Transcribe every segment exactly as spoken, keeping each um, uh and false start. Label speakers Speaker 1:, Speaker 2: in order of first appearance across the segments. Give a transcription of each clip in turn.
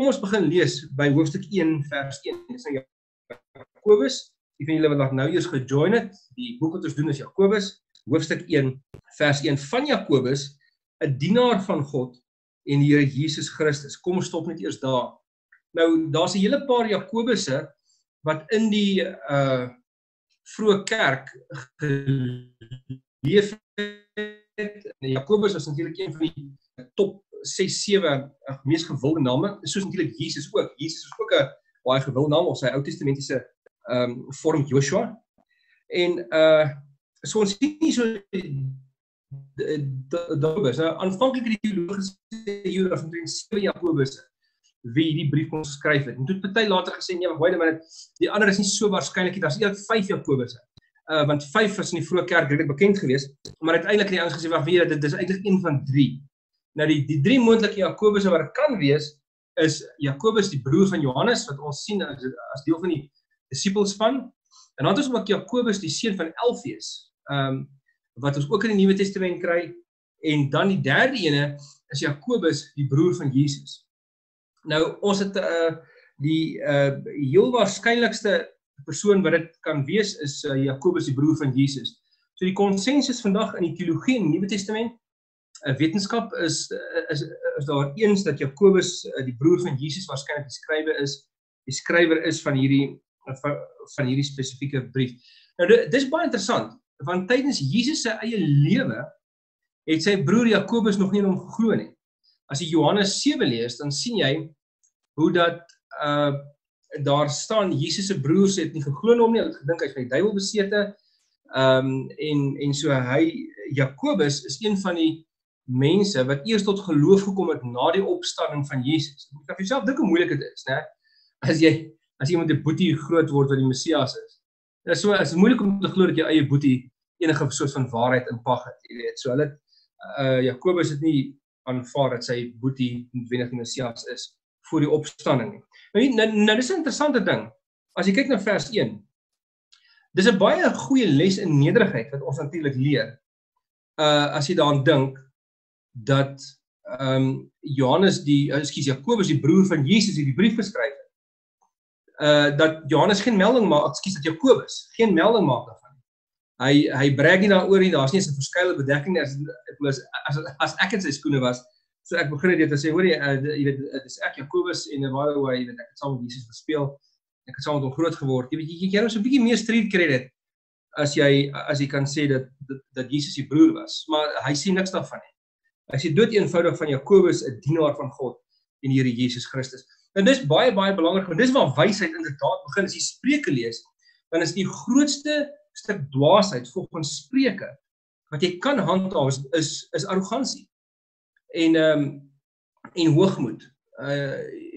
Speaker 1: kom ons begin lees by hoofstuk een vers een. Dis nou Jakobus, die van julle wat nou eers gejoin het, die boek wat ons doen is Jakobus, hoofstuk een vers een van Jakobus, 'n dienaar van God en die Here Jesus Christus. Kom ons stop net eers daar. Nou, daar's 'n hele paar Jakobusse wat in die uh, vroeë kerk geleef het. En Jakobus was natuurlik een van die top ses, sewe mees gewilde name, soos natuurlik Jesus ook. Jesus is ook 'n baie gewilde naam, of sy Ou Testamentiese um, vorm Joshua. En uh, so ons sien nie so Jakobus. Nou, aanvanklik het die teologiese Jode omtrent sewe Jakobusse wie die brief kon skryf het. En toe het party later gesê, nee, wait a minute, die ander is nie so waarskynlik nie, daar is eintlik vyf Jakobusse. Uh, want vyf was in die vroeë kerk redelik bekend geweest, maar uiteindelik het die ouens gesê, wag, weet jy, dit is eintlik een van drie. Nou die, die drie moontlike Jakobusse wat het kan wees, is Jakobus die broer van Johannes, wat ons sien as, as deel van die disciples van, en dan het ons ook Jakobus die seun van Alfeus, um, wat ons ook in die Nuwe Testament kry, en dan die derde ene is Jakobus die broer van Jesus. Nou ons het uh, die uh, heel waarskynlikste persoon wat dit kan wees is uh, Jakobus die broer van Jesus. So die konsensus vandag in die teologie in die Nuwe Testament, uh, wetenskap is, is, is daar eens dat Jakobus uh, die broer van Jesus waarskynlik die skrywer is, die skrywer is van hierdie, van, van hierdie spesifieke brief. Nou dit is baie interessant, want tydens Jesus se eie lewe het sy broer Jakobus nog nie in hom geglo nie. As jy Johannes sewe lees, dan sien jy hoe dat uh, daar staan, Jesus se broers het nie geglo in hom nie, hulle het gedink hy is van die duiwel besete, um, en, en so hy, Jakobus is een van die mense wat eers tot geloof gekom het na die opstanding van Jesus. Jy kan vir jouself dink hoe moeilik het is, né? As jy, as iemand 'n boetie groot word wat die Messias is. Ja, so, het is moeilik om te glo dat jou eie boetie enige soort van waarheid in pag het, jy weet. So hulle het, uh, Jakobus het nie aanvaar dat sy boetie noodwendig die Messias is voor die opstanding nie. Nou, nou, nou dis 'n interessante ding. As jy kyk na vers een, dis 'n baie goeie les in nederigheid wat ons natuurlik leer. Uh, as jy daaraan dink dat um, Johannes die, uh, ekskuus, Jakobus die broer van Jesus die, die brief geskryf het. Uh, dat Johannes geen melding maak, ekskuus, dat Jakobus geen melding maak daarvan. Hy, hy brag nie daaroor nie, daar is nie eens 'n verskeie bedekking nie, as, as, as, as ek in sy skoene was, so ek begin dit te sê, hoor jy, uh, jy weet, dit is ek Jakobus, en waar hoe jy weet, ek het saam met Jesus gespeel, ek het saam met hom groot geword, jy weet, jy kan ons 'n bietjie meer street credit, as jy, as jy kan sê dat, dat, dat Jesus die broer was, maar hy sê niks daarvan nie. Hy sê dood eenvoudig van Jakobus, 'n dienaar van God, en die Here Jesus Christus. En dis baie, baie belangrik, want dis waar wysheid inderdaad begin, as jy Spreuke lees, dan is die grootste stuk dwaasheid volgens Spreuke, wat jy kan handhaaf, is, is, is arrogansie, en, um, en hoogmoed. Uh,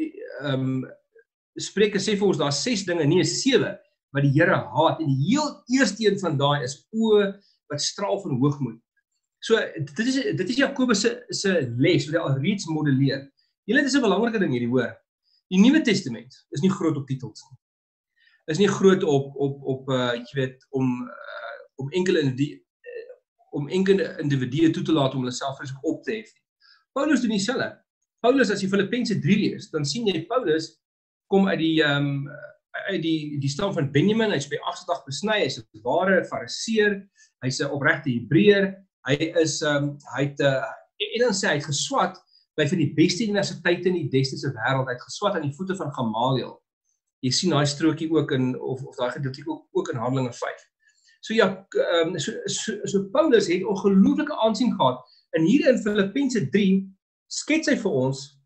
Speaker 1: um, Spreuke sê vir ons, daar ses dinge, nie is sewe, wat die Here haat, en die heel eerste een van daai is oë wat straal van hoogmoed. So, dit is, dit is Jakobus se, se les, wat hy al reeds modelleer. Julle, dit is 'n belangrike ding hierdie, hoor. Die Nuwe Testament is nie groot op titels nie. Is nie groot op, op, op uh, jy weet, om, uh, om enkele individue, uh, om enkele individue toe te laat om hulle self op te hef. Paulus doen dieselfde. Paulus, as jy Filippense drie lees, dan sien jy Paulus kom uit die, um, uit die, die stam van Benjamin, hy is by agste dag besny, hy is 'n ware fariseer, hy is 'n opregte Hebreër, hy is, um, hy het, uh, en dan sê hy het geswat by van die beste universiteite in die destydse wêreld, hy het geswat aan die voete van Gamaliel. Jy sien daai strokie ook in, of, of daai gedeelte ook, ook in Handelinge vyf. So ja, um, so, so, so Paulus het ongelooflike aansien gehad, en hier in Filippense drie skets hy vir ons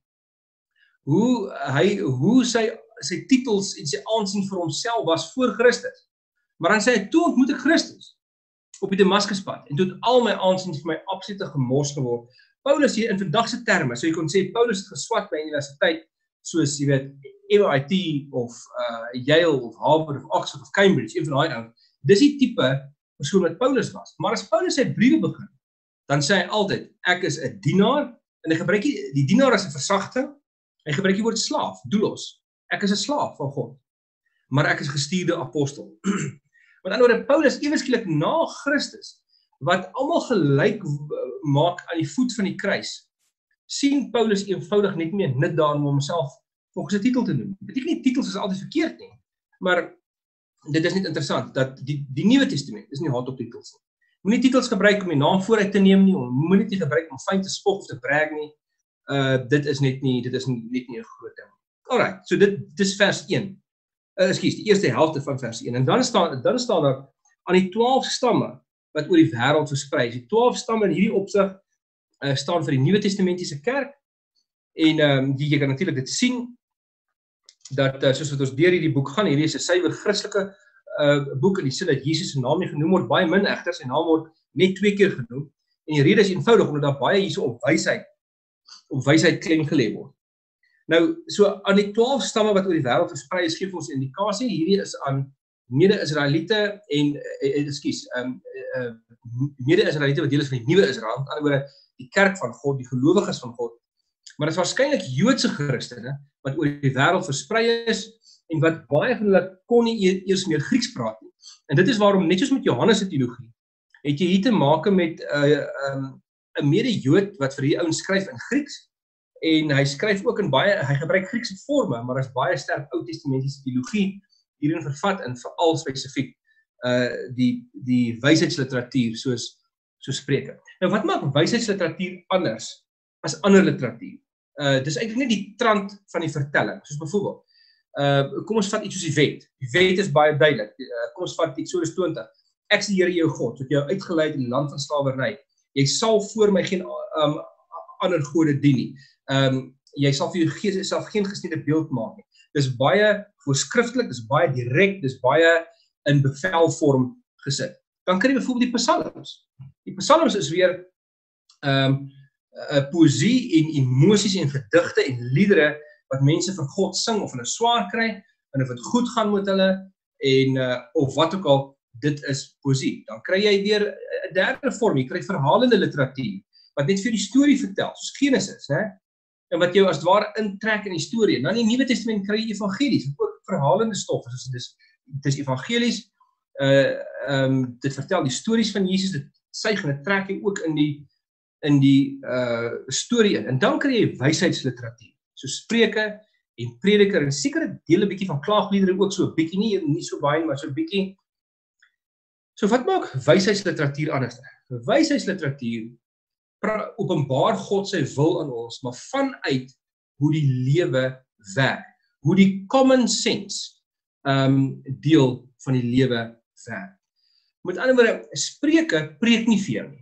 Speaker 1: hoe hy, hoe sy, sy titels en sy aansien vir homself was voor Christus. Maar dan sê hy, toe ontmoet ek Christus op die Damaskuspad, en toe het al my aansien vir my absolute gemors geword. Paulus hier in vandagse terme, so jy kon sê, Paulus het geswat by universiteit, soos jy weet, M I T of uh, Yale of Harvard of Oxford of Cambridge, een van daai ouens. Dis die tipe persoon wat Paulus was. Maar as Paulus sy briewe begin, dan sê hy altyd, ek is 'n dienaar, en hy gebruik die, die dienaar as 'n versagting, hy gebruik die woord slaaf, doulos. Ek is 'n slaaf van God, maar ek is gestuurde apostel. Met ander woorde, Paulus ewe skielik na Christus, wat almal gelyk maak aan die voet van die kruis, sien Paulus eenvoudig net meer nut daarin om homself volgens 'n titel te noem. Dit beteken nie titels is altyd verkeerd nie, maar dit is net interessant dat die die Nuwe Testament is nie haat op titels nie. Moenie titels gebruik om die naam vooruit te neem nie, moenie dit gebruik om fyn te spog of te brag nie. Uh dit is net nie dit is nie, net nie 'n groot ding. Alright, so dit dis vers een. Uh, ekskuus, die eerste helfte van vers een. En dan staan dan staan daar aan die twaalf stamme wat oor die wêreld versprei is. Die twaalf stamme in hierdie opsig uh, staan vir die Nuwe Testamentiese kerk. En um, die, jy kan natuurlik dit sien dat uh, soos wat ons deur hierdie boek gaan, hierdie is 'n suiwer Christelike uh, boek in die sin dat Jesus se naam nie genoem word, baie min egter, sy naam word net twee keer genoem. En die rede is eenvoudig omdat daar baie hierso op wysheid op wysheid klem gelê word. Nou, so aan die twaalf stamme wat oor die wêreld versprei is, gee ons 'n indikasie. Hierdie is aan mede-Israeliete en uh, ekskuus, um, uh, mede-Israeliete wat deel is van die nuwe Israel, met ander woorde die kerk van God, die gelowiges van God. Maar dit is waarskynlik Joodse Christene wat oor die wêreld versprei is en wat baie van hulle kon nie eers meer Grieks praat nie. En dit is waarom net soos met Johannes se teologie, het jy hier te maak met 'n uh, um, 'n mede-Jood wat vir hierdie ouens skryf in Grieks en hy skryf ook in baie hy gebruik Griekse forme, maar is baie sterk Ou Testamentiese teologie hierin vervat en veral spesifiek uh die die wysheidsliteratuur soos soos Spreuke. Nou wat maak wysheidsliteratuur anders as ander literatuur? Uh dis eintlik net die trant van die vertelling, soos byvoorbeeld uh kom ons vat iets soos die wet. Die wet is baie duidelik. Uh, kom ons vat Eksodus twintig. Ek is die Here jou God, wat jou uitgelei het in die land van slawerny. Jy sal voor my geen um, ander gode dien nie. Um, jy sal vir jouself geen gesnede beeld maak nie. Dis baie voorskriftelik, dis baie direk, dis baie in bevelvorm gesit. Dan kry jy byvoorbeeld die psalms. Die psalms is weer um, uh, poësie en emosies en gedigte en liedere wat mense vir God sing of hulle swaar kry, en of dit goed gaan met hulle, en uh, of wat ook al, dit is poësie. Dan kry jy weer 'n derde vorm, jy kry verhalende literatuur, wat net vir die storie vertel, soos Genesis, né? En wat jou as het ware intrek in die storie. En dan in die Nuwe Testament kry jy evangelies, wat ook verhalende stof is. Dus dit is evangelies, uh, um, dit vertel die stories van Jesus, dit suig en dit trek jy ook in die, in die uh, storie in. En dan kry jy wysheidsliteratuur, so Spreuke en Prediker, en sekere dele bietjie van klaagliedere ook so, bietjie nie, nie so baie, maar so bietjie. So wat maak wysheidsliteratuur anders? Wysheidsliteratuur openbaar God sy wil aan ons, maar vanuit hoe die lewe werk, hoe die common sense um, deel van die lewe werk. Met ander woorde, Spreuke preek nie vir jou nie.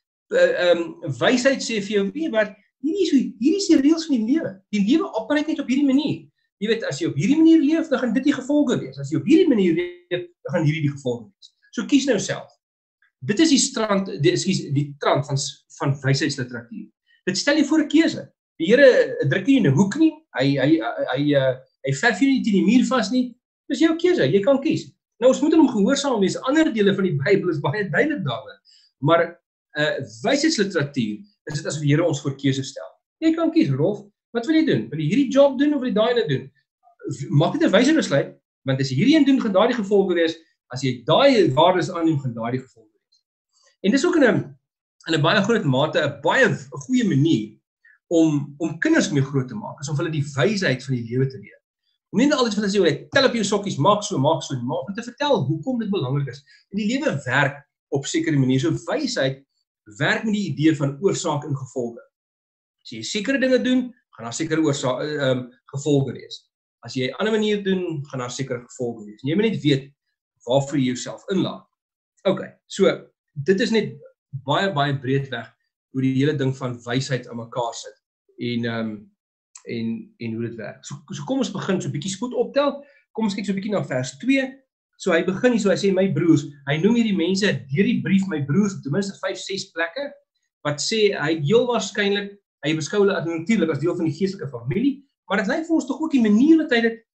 Speaker 1: Uh, um, wysheid sê vir jou, weet wat, hierdie is, hierdie is die reëls van die lewe. Die lewe operate net op hierdie manier. Jy weet, as jy op hierdie manier leef, dan gaan dit die gevolge wees. As jy op hierdie manier leef, dan gaan hierdie die gevolge wees. So kies nou self. Dit is die strand, die, excuse, die trant van, van wysheidsliteratuur. Dit stel jy voor 'n keuse. Die Here druk nie in 'n hoek nie, hy, hy, hy, hy, uh, hy verf jy nie teen die muur vas nie, dis jou keuse, jy kan kies. Nou ons moet hom gehoorsaam wees, ander dele van die Bybel is baie duidelik daaroor, maar uh, wysheidsliteratuur is dit asof die Here ons voor keuse stel. Jy kan kies, Rolf, wat wil jy doen? Wil jy hierdie job doen of wil jy daai ene doen? Maak dit 'n wyse besluit, want as jy hierdie een doen, gaan daai die gevolge wees, as jy daai waardes aanneem, gaan daai die gevolge wees. En dis ook in 'n in 'n baie groot mate 'n baie goeie manier om om kinders mee groot te maak, is om hulle die wysheid van die lewe te leer. Om nie altyd vir hulle sê, tel op jou sokkies, maak so, maak so, maar om te vertel hoekom dit belangrik is. En die lewe werk op sekere manier. So wysheid werk met die idee van oorsaak en gevolge. As jy sekere dinge doen, gaan daar sekere oorsaak um, gevolge wees. As jy 'n ander manier doen, gaan daar sekere gevolge wees. En jy moet net weet waarvoor jy jouself inlaat. OK, so dit is net baie baie breedweg hoe die hele ding van wysheid aan mekaar sit en um, en en hoe dit werk. So, so kom ons begin so 'n bietjie spoed optel. Kom ons kyk so 'n bietjie na vers twee. So hy begin hier, so hy sê my broers. Hy noem hierdie mense deur die brief my broers, ten minste vyf, ses plekke wat sê hy heel waarskynlik hy beskou hulle natuurlik as deel van die geestelike familie, maar dit lyk vir ons tog ook die manier wat hy dit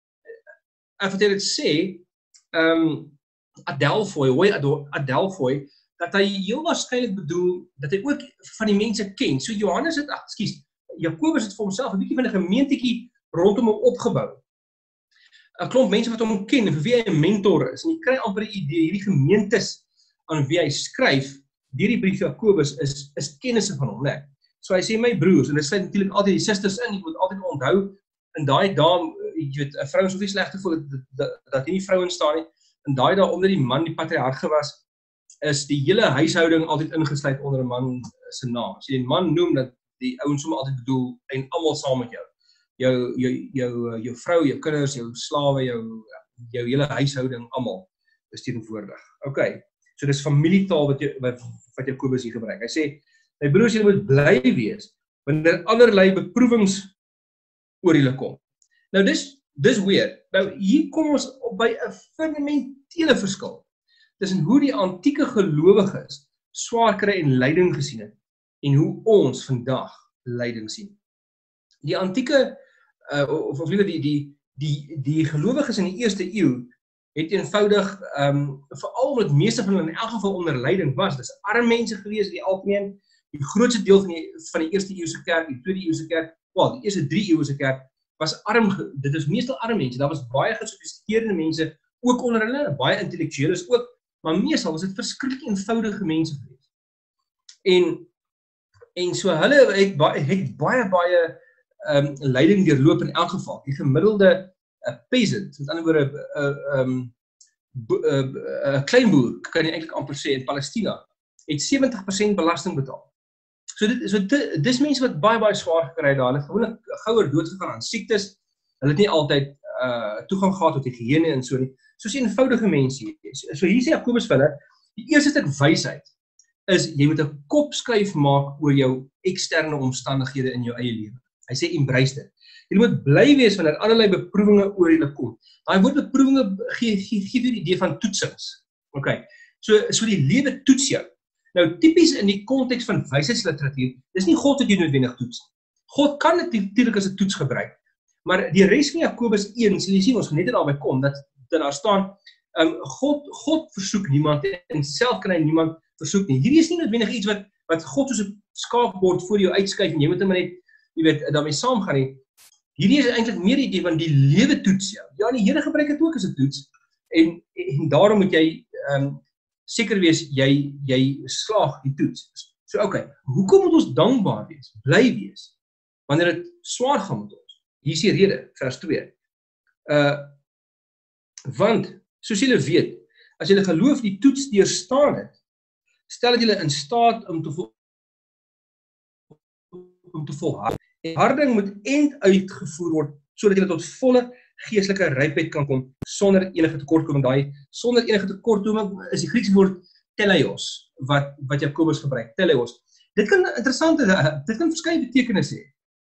Speaker 1: wat hy dit sê, ehm um, Adelphoi, hoi Adelphoi, dat hy heel waarskynlik bedoel dat hy ook van die mense ken. So Johannes het, ag, ekskuus, Jakobus het vir homself 'n bietjie van 'n gemeentetjie rondom hom opgebou. 'n Klomp mense wat hom ken en vir wie hy 'n mentor is. En jy kry amper die idee hierdie gemeentes aan wie hy skryf deur die brief Jakobus is is kennisse van hom, né? So hy sê my broers en dit sluit natuurlik altyd die susters in. Jy moet altyd onthou in daai dae, jy weet, 'n vrou is nie sleg te voel dat, dat, dat hier nie vrouens staan nie. In daai dae omdat die man die patriarge was, is die hele huishouding altyd ingesluit onder 'n man se naam. As jy 'n man noem, dat die ouens sommer altyd bedoel en almal saam met jou. Jou jou jou jou vrou, jou kinders, jou slawe, jou jou hele huishouding almal is teenwoordig. Okay. So dis familietaal wat jy wat, wat Jakobus hier gebruik. Hy sê, my broers, julle moet bly wees wanneer allerlei beproewings oor julle kom. Nou dis dis weird. Nou hier kom ons op by 'n fundamentele verskil tussen hoe die antieke gelowiges swaar kry en lyding gesien het en hoe ons vandag lyding sien. Die antieke uh, of of liewer die die die die gelowiges in die eerste eeu het eenvoudig um, veral omdat meeste van hulle in elk geval onder lyding was. Dis arm mense gewees in die algemeen. Die grootste deel van die van die eerste eeuse kerk, die tweede eeuse kerk, wel, die eerste drie eeuse kerk was arm. Dit is meestal arm mense. Daar was baie gesofistikeerde mense ook onder hulle, baie intellektueles ook, maar meestal was dit verskriklik eenvoudige mense gewees. En en so hulle het baie het baie baie um, lyding deurloop in elk geval. Die gemiddelde uh, peasant, met ander woorde 'n uh, um, uh, uh, kleinboer, kan jy eintlik amper sê in Palestina, het sewentig persent belasting betaal. So dit so dit, dis mense wat baie baie swaar gekry het daar. Hulle het gewoonlik gouer doodgegaan aan siektes. Hulle het nie altyd uh, toegang gehad tot higiëne en so nie. Soos eenvoudige mense. So hier sê Jakobus vir hulle, die eerste stuk wysheid is jy moet 'n kopskuif maak oor jou eksterne omstandighede in jou eie lewe. Hy sê embrace dit. Jy moet bly wees wanneer allerlei beproewinge oor julle kom. Daai woord beproewinge gee gee gee die idee van toetsings. Okay. So so die lewe toets jou. Nou tipies in die konteks van wysheidsliteratuur, dis nie God wat jou noodwendig toets. God kan dit natuurlik as 'n toets gebruik. Maar die res van Jakobus een, sal jy sien ons gaan net daarby kom dat dat daar staan, um, God God versoek niemand en self kan hy niemand versoek nie. Hierdie is nie noodwendig iets wat wat God soos 'n skaakbord voor jou uitskuif en jy moet hom net, jy weet, daarmee saamgaan nie. Hierdie is eintlik meer die idee van die lewe toets jou. Ja, die Here gebruik dit ook as 'n toets en en daarom moet jy um, seker wees jy jy slaag die toets. So okay, hoekom moet ons dankbaar wees? Bly wees wanneer dit swaar gaan met ons? Hier is die rede, vers twee. Uh want soos julle weet, as julle geloof die toets deurstaan het, stel dit julle in staat om te vol, om te volhard. Harding moet end uitgevoer word sodat julle tot volle geestelike rypheid kan kom sonder enige tekortkoming. Daai sonder enige tekortkoming is die Griekse woord teleios wat wat Jakobus gebruik. Teleios. Dit kan interessant dit kan verskeie betekenisse hê.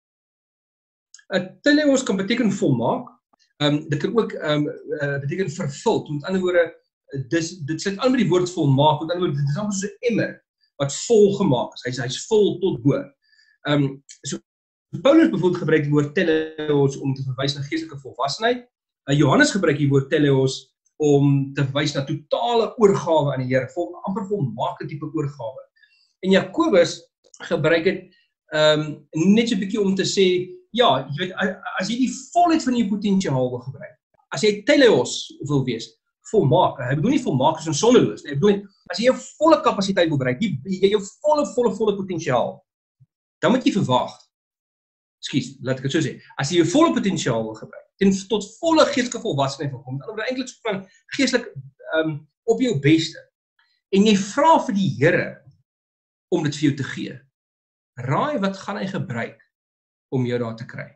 Speaker 1: 'n Teleios kan beteken volmaak. Ehm um, dit kan ook ehm um, uh, beteken vervuld. Met ander woorde, dis dit sluit aan met die woord volmaak. Met ander woorde, dit is amper soos 'n emmer wat vol gemaak is. Hy's hy's vol tot bo. Ehm um, so Paulus bijvoorbeeld gebruik die woord teleos om te verwys na geestelike volwassenheid. Uh, Johannes gebruik die woord teleos om te verwys na totale oorgawe aan die Here, vol, amper volmaakte tipe oorgawe. En Jakobus gebruik dit um, net so 'n bietjie om te sê, ja, jy weet, as jy die volheid van jou potensiaal wil gebruik, as jy teleos wil wees, volmaak, hy bedoel nie volmaak as in sondeloos, hy bedoel nie, as jy jou volle kapasiteit wil bereik, jy, jy jou volle, volle, volle potensiaal, dan moet jy verwag, Ekskuus, laat ek dit so sê. As jy jou volle potensiaal wil gebruik, ten tot volle geestelike volwassenheid wil kom, dan word eintlik so van geestelik um, op jou beste. En jy vra vir die Here om dit vir jou te gee. Raai wat gaan hy gebruik om jou daar te kry?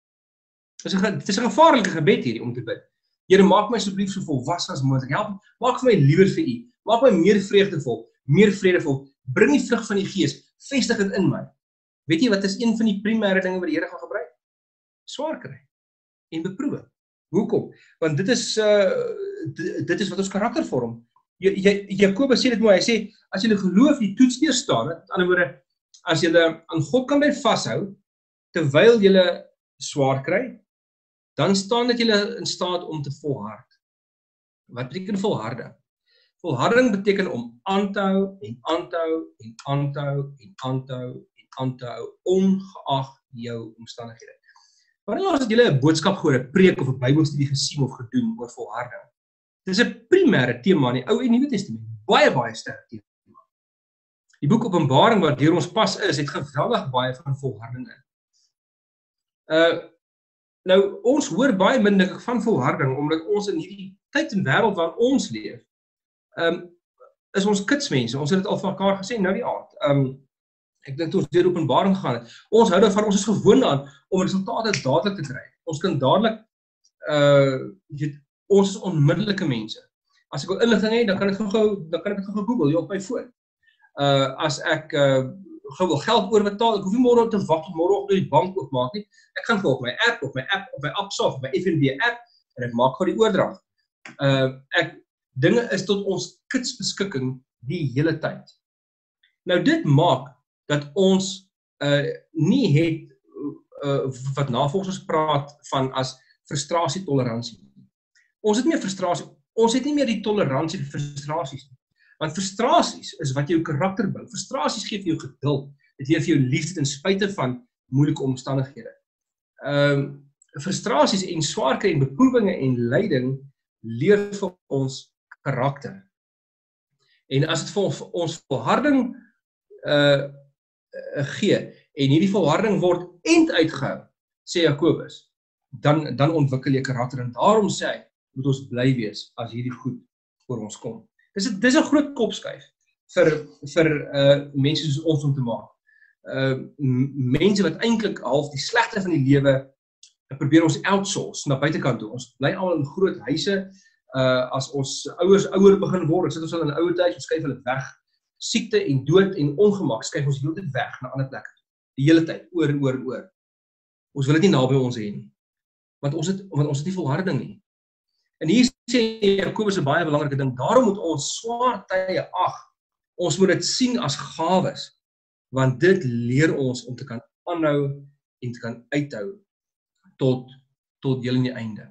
Speaker 1: Dit is 'n dit is 'n gevaarlike gebed hierdie om te bid. Here, maak my asseblief so volwasse as moontlik. Help, maak vir my liewer vir U. Maak my meer vreugdevol, meer vredevol. Bring die vrug van die Gees, vestig dit in my. Weet jy wat is een van die primêre dinge wat die Here gaan gebruik? Swaar kry en beproewing. Hoekom? Want dit is uh, dit is wat ons karakter vorm. Jy, jy, Jakobus sê dit mooi, hy sê, as jy geloof die toets deurstaan, met ander woorde, as jy aan God kan bly vashou, terwyl jy swaar kry, dan staan dit jy in staat om te volhard. Wat beteken volharding? Volharding beteken om aan te hou, en aan te hou, en aan te hou, en aan te hou, aan te hou, ongeag jou omstandighede. Wanneer laas het julle 'n boodskap gehoor, 'n preek of 'n Bybelstudie gesien of gedoen oor volharding? Dit is 'n primêre tema in die Ou en Nuwe Testament, baie baie sterk tema. Die boek Openbaring wat deur ons pas is, het geweldig baie van volharding in. Uh Nou, ons hoor baie min dink ek van volharding, omdat ons in hierdie tyd en wêreld waarin ons leef, um, is ons kitsmense, ons het dit al van mekaar gesê, nou die aand. Um, ek dink toe ons deur Openbaring gegaan het, ons hou daarvan, ons is gewoond aan om resultate dadelik te kry. Ons kan dadelik, uh, weet, ons is onmiddellike mense. As ek wil inligting hê, dan kan ek gou dan kan ek dit gou Google hier op my foon. Uh, as ek uh, gou wil geld oorbetaal, ek hoef nie môre te wag tot môre op die bank oopmaak nie. Ek gaan gou op my app, op my app, op my Absa, op my F N B app en ek maak gou die oordrag. Uh, ek dinge is tot ons kitsbeskikking die hele tyd. Nou dit maak dat ons uh, nie het uh, wat navorsers praat van as frustrasietoleransie. Ons het nie frustrasie, ons het nie meer die toleransie vir frustrasies nie. Want frustrasies is wat jou karakter bou. Frustrasies gee vir jou geduld. Dit leer vir jou liefde ten spyte van moeilike omstandighede. Ehm um, frustrasies en swaar kry en beproewinge en lyding leer vir ons karakter. En as dit vir ons, ons volharding uh, uh, gee en hierdie volharding word end uitgehou, sê Jakobus, dan dan ontwikkel jy karakter en daarom sê hy, moet ons bly wees as hierdie goed oor ons kom. Dis 'n dis 'n groot kopskuif vir vir uh, mense soos ons om te maak. Uh, mense wat eintlik half die slegte van die lewe probeer ons outsource na buitekant toe. Ons bly almal in groot huise. Uh, as ons ouers ouer begin word, sit ons al in 'n ouer tyd, ons skuif hulle weg. Siekte en dood en ongemak skuif ons heeltyd weg na ander plekke. Die hele tyd, oor en oor en oor. Ons wil dit nie naby ons hê nie. Want ons het want ons het nie volharding nie. En hier sê Jakobus 'n baie belangrike ding. Daarom moet ons swaar tye ag. Ons moet dit sien as gawes, want dit leer ons om te kan aanhou en te kan uithou tot tot heel in die einde.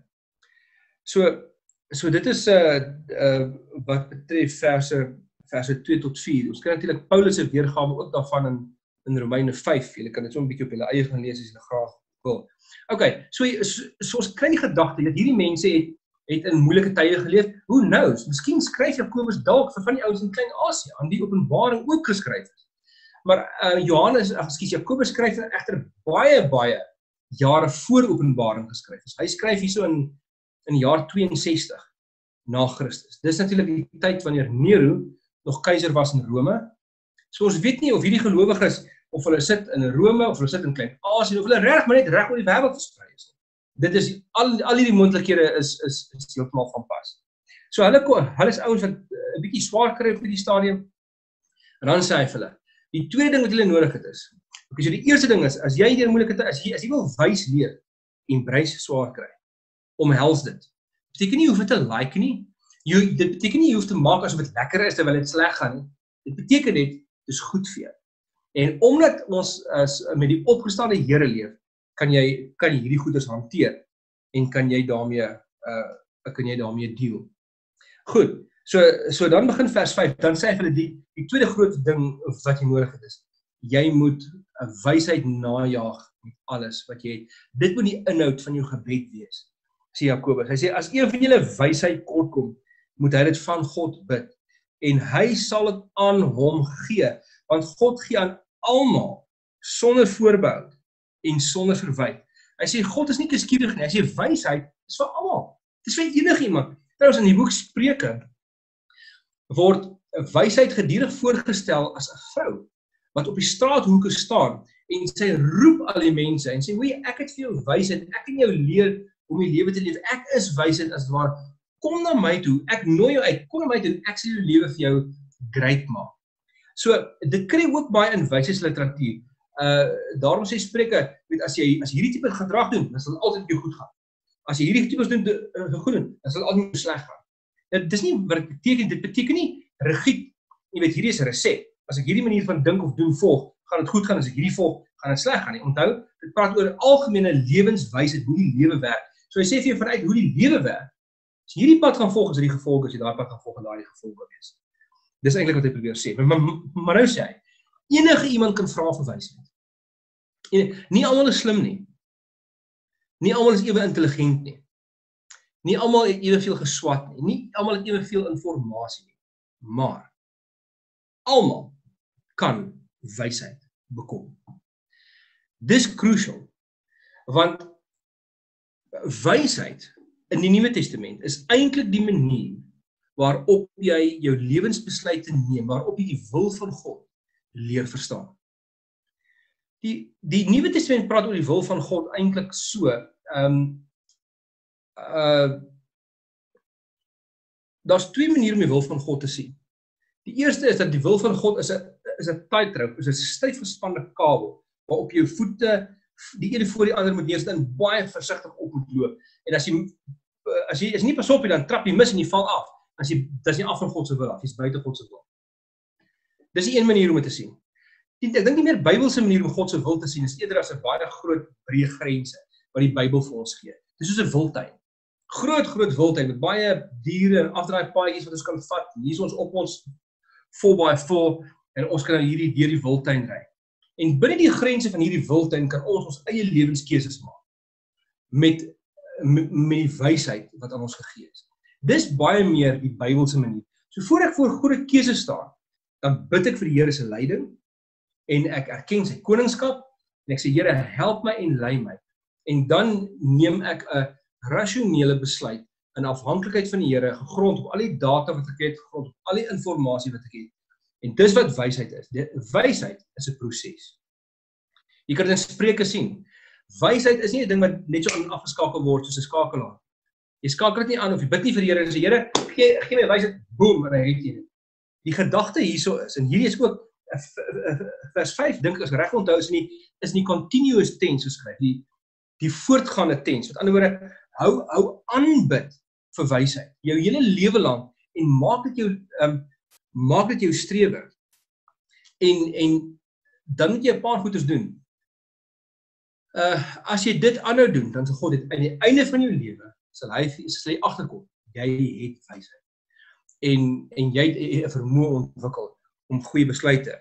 Speaker 1: So so dit is uh, uh wat betref verse verse twee tot vier. Ons kry natuurlik Paulus se weergawe ook daarvan in in Romeine vyf. Julle kan dit so 'n bietjie op julle eie gaan lees as julle graag wil. Okay, so, so, so ons kry die gedagte dat hierdie mense het het in moeilike tye geleef. Who knows? Miskien skryf Jakobus dalk vir van die ouens in Klein-Asië aan die Openbaring ook geskryf het. Maar uh, Johannes, ag ekskuus, Jakobus skryf egter baie baie jare voor Openbaring geskryf is. Hy skryf hierso in in jaar tweeënsestig na Christus. Dis natuurlik die tyd wanneer Nero nog keiser was in Rome. So ons weet nie of hierdie gelowiges of hulle sit in Rome of hulle sit in Klein-Asië of hulle reg maar net reg oor die wêreld versprei is. Dit is al al hierdie moontlikhede is is is heeltemal van pas. So hulle hulle is ouens wat 'n bietjie swaar kry op hierdie stadium. En dan sê hy vir hulle, die tweede ding wat hulle nodig het is, okay, so die eerste ding is as jy deur moeilike tye as jy as jy wil wys leef en brys swaar kry, omhels dit. Beteken nie jy hoef dit te like nie. Jy dit beteken nie jy hoef te maak asof dit lekker is terwyl dit sleg gaan nie. Dit beteken net dis goed vir jou. En omdat ons as met die opgestane Here leef, kan jy kan jy hierdie goeders hanteer en kan jy daarmee uh kan jy daarmee deel. Goed. So so dan begin vers vyf, dan sê hy vir hulle die die tweede groot ding wat jy nodig het is jy moet 'n wysheid najaag met alles wat jy het. Dit moet die inhoud van jou gebed wees. Sê Jakobus. Hy sê as een van julle wysheid kortkom, moet hy dit van God bid en hy sal dit aan hom gee, want God gee aan almal sonder voorbehou en sonder verwyte. Hy sê God is nie kieskeurig nie. Hy sê wysheid is vir almal. Dit is vir enige iemand. Trouwens in die boek Spreuke word wysheid gedurig voorgestel as 'n vrou wat op die straathoeke staan en sy roep al die mense en sê, "Wee, ek het vir jou wysheid. Ek kan jou leer om die lewe te leef. Ek is wysheid as dit ware. Kom na my toe. Ek nooi jou uit. Kom na my toe. Ek sal jou lewe vir jou great maak." So dit kry ook baie in wysheidsliteratuur. Uh daarom sê Spreuke, weet as jy as hierdie tipe gedrag doen, dan sal altyd jou goed gaan. As jy hierdie tipe doen uh, goed doen, dan sal altyd sleg gaan. Dit is nie wat dit beteken, dit beteken nie rigied. Jy weet hierdie is 'n resep. As ek hierdie manier van dink of doen volg, gaan dit goed gaan. As ek hierdie volg, gaan dit sleg gaan nie. Onthou, dit praat oor algemene lewenswysheid, hoe die lewe werk. So hy sê vir jou vanuit hoe die lewe werk. As jy hierdie pad gaan volg, is dit die gevolge, as jy daai pad gaan volg, en daai die gevolge wees. Dis eintlik wat hy probeer sê. Maar, maar, maar nou sê hy, enige iemand kan vra vir wysheid. Nie almal is slim nie. Nie almal is ewe intelligent nie. Nie almal het eweveel geswat nie. Nie almal het eweveel inligting nie. Maar almal kan wysheid bekom. Dis crucial, want wysheid in die Nuwe Testament is eintlik die manier waarop jy jou lewensbesluite neem, waarop jy die wil van God leer verstaan. Die, die Nuwe Testament praat oor die wil van God eintlik so, um, uh, daar's twee maniere om die wil van God te sien. Die eerste is dat die wil van God is 'n is 'n tightrope, is 'n styf gespanne kabel, waarop jou voete, die ene voor die ander moet neersit en baie versigtig op moet loop. En as jy, as jy is nie pas op nie, dan trap jy mis en jy val af. As jy, dis nie af van God se wil af, jy's buite God se wil. Dis die een manier om dit te sien. Ek dink die meer Bybelse manier om God se wil te sien is eerder as 'n baie groot breë grense wat die Bybel vir ons gee. Dis soos 'n wildtuin. Groot groot wildtuin met baie diere en afdraaipaadjies wat ons kan vat. Hier is ons op ons four by four en ons kan nou hierdie deur die wildtuin ry. En binne die grense van hierdie wildtuin kan ons ons eie lewenskeuses maak met met die wysheid wat aan ons gegee is. Dis baie meer die Bybelse manier. So voor ek voor goeie keuse staan, dan bid ek vir die Here se leiding en ek erken sy koningskap en ek sê Here, help my en lei my. En dan neem ek 'n rasionele besluit in afhanklikheid van die Here, gegrond op al die data wat ek het, gegrond op al die inligting wat ek het. En dis wat wysheid is. Die wysheid is 'n proses. Jy kan dit in Spreuke sien. Wysheid is nie 'n ding wat net so afgeskakel word soos 'n skakelaar. Jy skakel dit nie aan of jy bid nie vir die Here en sê Here, gee gee my wysheid, boem, en hy het jy dit. Die gedagte hierso is, en hierdie is ook vers vyf dink ek as reg onthou is nie is nie continuous tense geskryf, die die voortgaande tense. Met ander woorde, hou hou aanbid vir wysheid jou hele lewe lank en maak dit jou um, maak dit jou strewe. En en dan moet jy 'n paar goeders doen. Uh as jy dit aanhou doen, dan sal God dit aan die einde van jou lewe sal hy sal hy agterkom. Jy het wysheid. En en jy het 'n vermoë ontwikkel om goeie besluite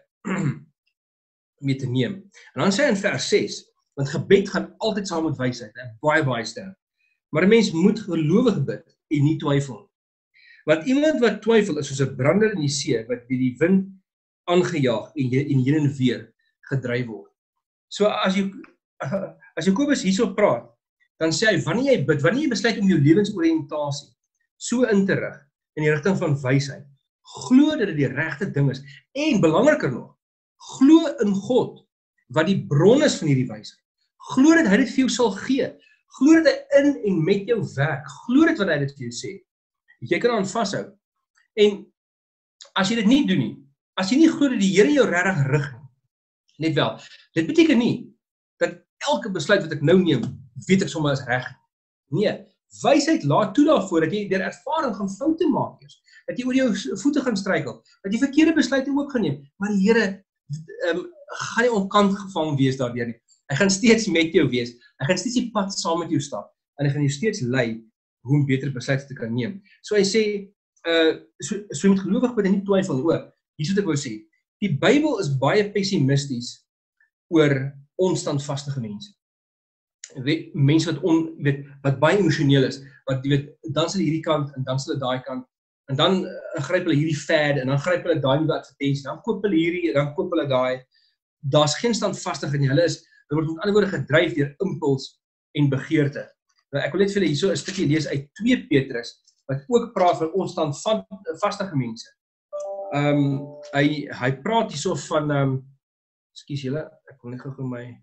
Speaker 1: mee te neem. En dan sê hy in vers ses, want gebed gaan altyd saam met wysheid, en baie baie sterk. Maar 'n mens moet gelowig bid en nie twyfel. Want iemand wat twyfel is soos 'n brander in die see wat deur die wind aangejaag en en heen en weer gedryf word. So as jy as Jakobus hierso praat, dan sê hy wanneer jy bid, wanneer jy besluit om jou lewensoriëntasie so in te rig in die rigting van wysheid, glo dat dit die regte ding is en belangriker nog, glo in God wat die bron is van hierdie wysheid. Glo dat hy dit vir jou sal gee. Glo dat hy in en met jou werk. Glo dit wat hy dit vir jou sê. Jy kan aan vashou. En as jy dit nie doen nie, as jy nie glo dat die Here jou regtig rig nie, net wel, dit beteken nie dat elke besluit wat ek nou neem, weet ek sommer is reg. Nee, wysheid laat toe daarvoor dat jy deur ervaring gaan foute maak eers, dat jy oor jou voete gaan struikel, dat jy verkeerde besluite ook gaan neem, maar die Here um, gaan nie onkant gevang wees daardeur nie. Hy gaan steeds met jou wees. Hy gaan steeds die pad saam met jou stap en hy gaan jou steeds lei hoe om beter besluite te kan neem. So hy sê, uh, so, so jy moet gelowig bid en nie twyfel nie. O, hier is wat ek wou sê. Die Bybel is baie pessimisties oor onstandvastige mense. Weet, mense wat on, weet, wat baie emosioneel is, wat jy weet, dan sal hierdie kant en dan sal daai kant en dan uh, gryp hulle hierdie fad en dan gryp hulle daai nuwe advertensie, dan koop hulle hierdie, dan koop hulle daai. Daar's geen standvastigheid nie. Hulle is Hulle word met ander woorde gedryf deur impuls en begeerte. Nou, ek wil net vir julle hierso 'n stukkie lees uit twee Petrus, wat ook praat van onstandvastige mense. Ehm um, hy hy praat hierso van ehm um, ekskuus julle, ek wil net gou my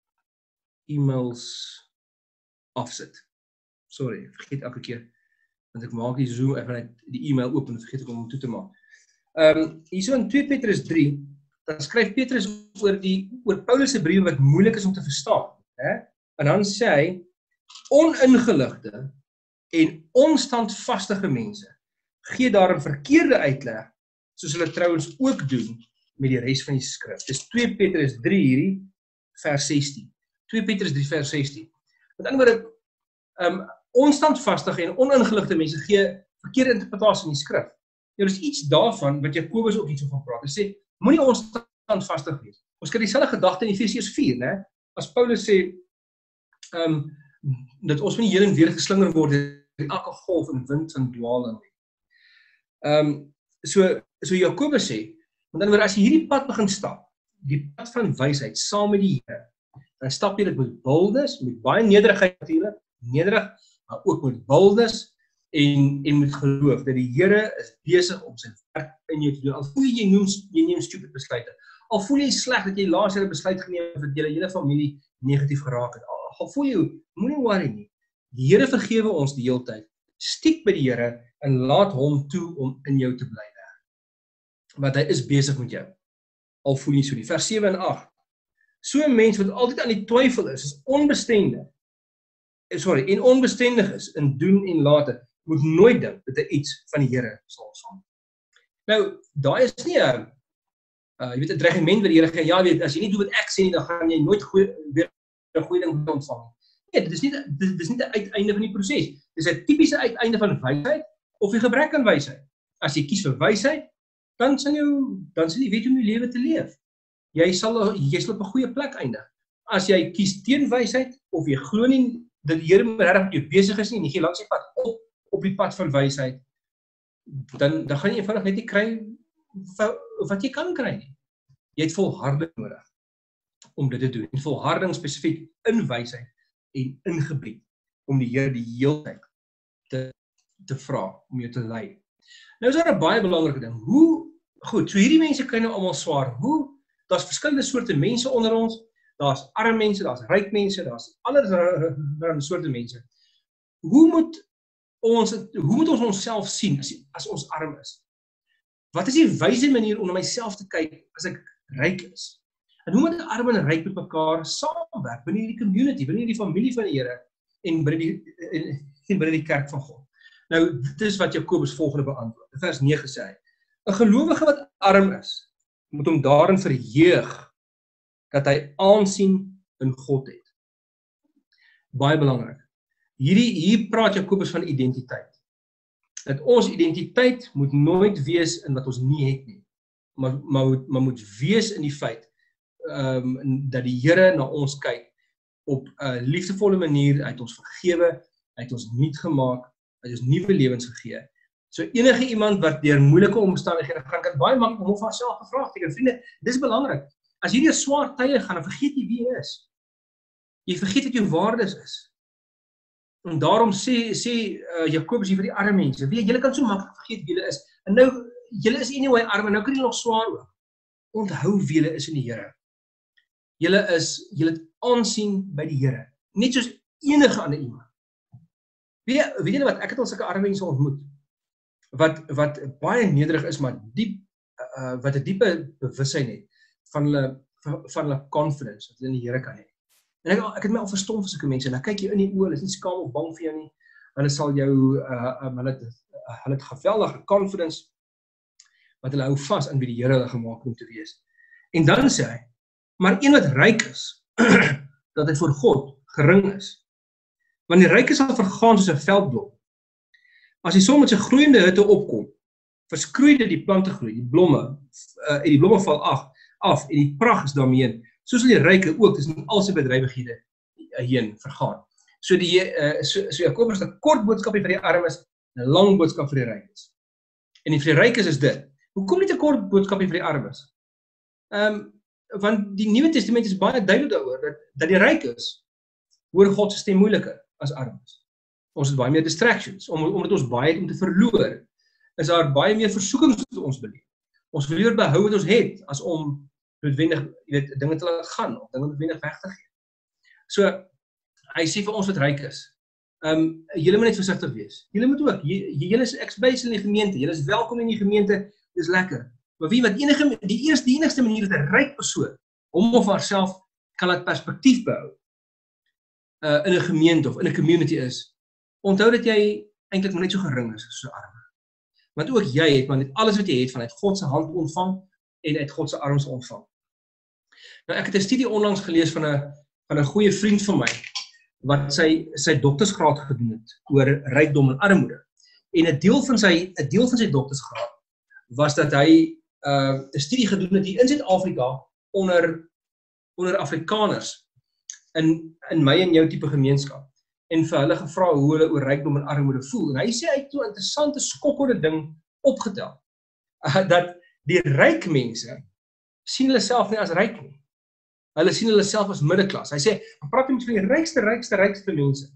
Speaker 1: e-mails afsit. Sorry, ek vergeet elke keer want ek maak die Zoom effe net die e-mail oop en vergeet ek om hom toe te maak. Ehm um, hierso in twee Petrus drie, dan skryf Petrus oor die oor Paulus se briewe wat moeilik is om te verstaan, hè? En dan sê hy oningeligte en onstandvastige mense gee daar 'n verkeerde uitleg, soos hulle trouens ook doen met die res van die skrif. Dis twee Petrus drie hierdie vers sestien. twee Petrus drie vers sestien. Met ander woorde, um, onstandvastige en oningeligte mense gee verkeerde interpretasie van die skrif. Nou, dis iets daarvan wat Jakobus ook iets van praat. Hy sê moenie onstandvastig wees. Ons kry dieselfde gedagte in Efesiërs vier, né? As Paulus sê, ehm um, dat ons van die heen en weer geslinger word deur elke golf en wind van dwaling. Ehm um, so so Jakobus sê, want dan word as jy hierdie pad begin stap, die pad van wysheid saam met die Here, dan stap jy dit met boldness, met baie nederigheid natuurlik, nederig, maar ook met boldness en, en met geloof, dat die Here is besig om sy werk in jou te doen. Al voel jy, jy, noem, jy neem stupid besluite. Al voel jy sleg dat jy laas 'n besluit geneem het dat jy hele familie negatief geraak het. Al, al voel jy, moenie worry nie. Die Here vergewe ons die hele tyd. Stiek by die Here en laat hom toe om in jou te bly werk. Want hy is besig met jou. Al voel jy so nie. Vers sewe en agt. So 'n mens wat altyd aan die twyfel is, is onbestendig. Sorry, en onbestendig is in doen en late, moet nooit dink dat hy iets van die Here sal ontvang. Nou, daai is nie 'n uh, jy weet 'n dreigement wat die Here gee. Ja, weet, as jy nie doen wat ek sê nie, dan gaan jy nooit goeie, weer 'n goeie ding ontvang. Nee, dit is nie dit is nie die uiteinde van die proses. Dit is 'n tipiese uiteinde van wysheid of die gebrek aan wysheid. As jy kies vir wysheid, dan sal jou dan sal jy weet hoe om jou lewe te leef. Jy sal jy sal op 'n goeie plek eindig. As jy kies teen wysheid of jy glo nie dat die Here regtig met jou besig is nie en jy gee langs die pad op op die pad van wysheid, dan dan gaan jy eenvoudig net nie kry wat jy kan kry nie. Jy het volharding nodig om dit te doen. En volharding spesifiek in wysheid en in gebed om die Here die hele tyd te te vra om jou te lei. Nou is daar 'n baie belangrike ding. Hoe goed, so hierdie mense kry nou almal swaar. Hoe daar's verskillende soorte mense onder ons. Daar's arme mense, daar's ryk mense, daar's allerlei soorte mense. Hoe moet ons hoe moet ons onsself sien as as ons arm is? Wat is die wyse manier om na myself te kyk as ek ryk is? En hoe moet arm en ryk met mekaar saamwerk binne die community, binne die familie van die Here en binne die en, en binne die kerk van God? Nou, dit is wat Jakobus volgende beantwoord. In vers nege sê hy: 'n gelowige wat arm is, moet hom daarin verheug dat hy aansien in God het. Baie belangrik. Hierdie hier praat Jakobus van identiteit. Dat ons identiteit moet nooit wees in wat ons nie het nie, maar maar moet maar moet wees in die feit ehm um, dat die Here na ons kyk op 'n liefdevolle manier, hy het ons vergewe, hy het ons nuut gemaak, hy het ons nuwe lewens gegee. So enige iemand wat deur moeilike omstandighede gaan, kan baie maklik hom of haarself bevraagteken. Vriende, dis belangrik. As jy deur swaar tye gaan, dan vergeet jy wie jy is. Jy vergeet wat jou waardes is. En daarom sê sê uh, Jakobus hier vir die arme mense, weet jy, julle kan so maklik vergeet wie julle is. En nou, julle is anyway arm, en nou kan jy nog swaar ook. Onthou wie julle is in die Here. Julle is, julle het aansien by die Here. Net soos enige ander iemand. Weet jy, weet jy wat, ek het al sulke arme mense ontmoet, wat, wat baie nederig is, maar diep, uh, wat 'n diepe bewussyn het, van hulle, van hulle confidence, wat hulle in die Here kan hê. En ek, ek het my al verstom vir sulke mense, en dan kyk jy in die oë, hulle is nie skaam of bang vir jou nie, hulle sal jou, uh, um, hulle, uh, hulle het geweldige confidence, wat hulle hou vas aan wie die Here hulle gemaak om te wees. En dan sê hy, maar een wat ryk is, dat hy voor God gering is. Want die ryk sal vergaan soos 'n veldblom. As die son met sy groeiende hitte opkom, verskroei dit die plante groei, die blomme, uh, en die blomme val af, af, en die pragt is daarmee, so sal die ryke ook tussen al sy bedrywighede heen vergaan. So die uh, so, so Jakobus het 'n kort boodskapie vir die armes en 'n lang boodskap vir die rykes. En die vir die rykes is dit. Hoekom nie 'n kort boodskapie vir die armes? Ehm um, want die Nuwe Testament is baie duidelik daaroor dat dat die rykes hoor God se stem moeiliker as armes. Ons het baie meer distractions, om, omdat ons baie het om te verloor, is daar baie meer versoekings wat ons beleef. Ons wil liewer behou wat ons het, as om noodwendig, jy weet, dinge te laat gaan, of dinge noodwendig weg te gee. So, hy sê vir ons wat ryk is, um, julle moet net versigtig wees. Julle moet ook, julle is ex-base in die gemeente, julle is welkom in die gemeente, dis lekker. Maar wie wat enige, die eerste, die enigste manier dat 'n ryk persoon, hom of haarself kan laat perspektief behou, uh, in 'n gemeente of in 'n community is, onthou dat jy eintlik net so gering is as so arm. Want ook jy het maar net alles wat jy het vanuit God se hand ontvang en uit God se arms ontvang. Nou ek het 'n studie onlangs gelees van 'n van 'n goeie vriend van my wat sy sy doktorsgraad gedoen het oor rykdom en armoede. En 'n deel van sy 'n deel van sy doktorsgraad was dat hy 'n uh, 'n studie gedoen het hier in Suid-Afrika onder onder Afrikaners in in my en jou tipe gemeenskap. En vir hulle gevra hoe hulle oor rykdom en armoede voel. En hy sê hy het so 'n interessante skokkende ding opgetel. Uh, dat die ryk mense sien hulle self nie as ryk nie. Hulle sien hulle self as middelklas. Hy sê, praat met die rykste, rykste, rykste mense.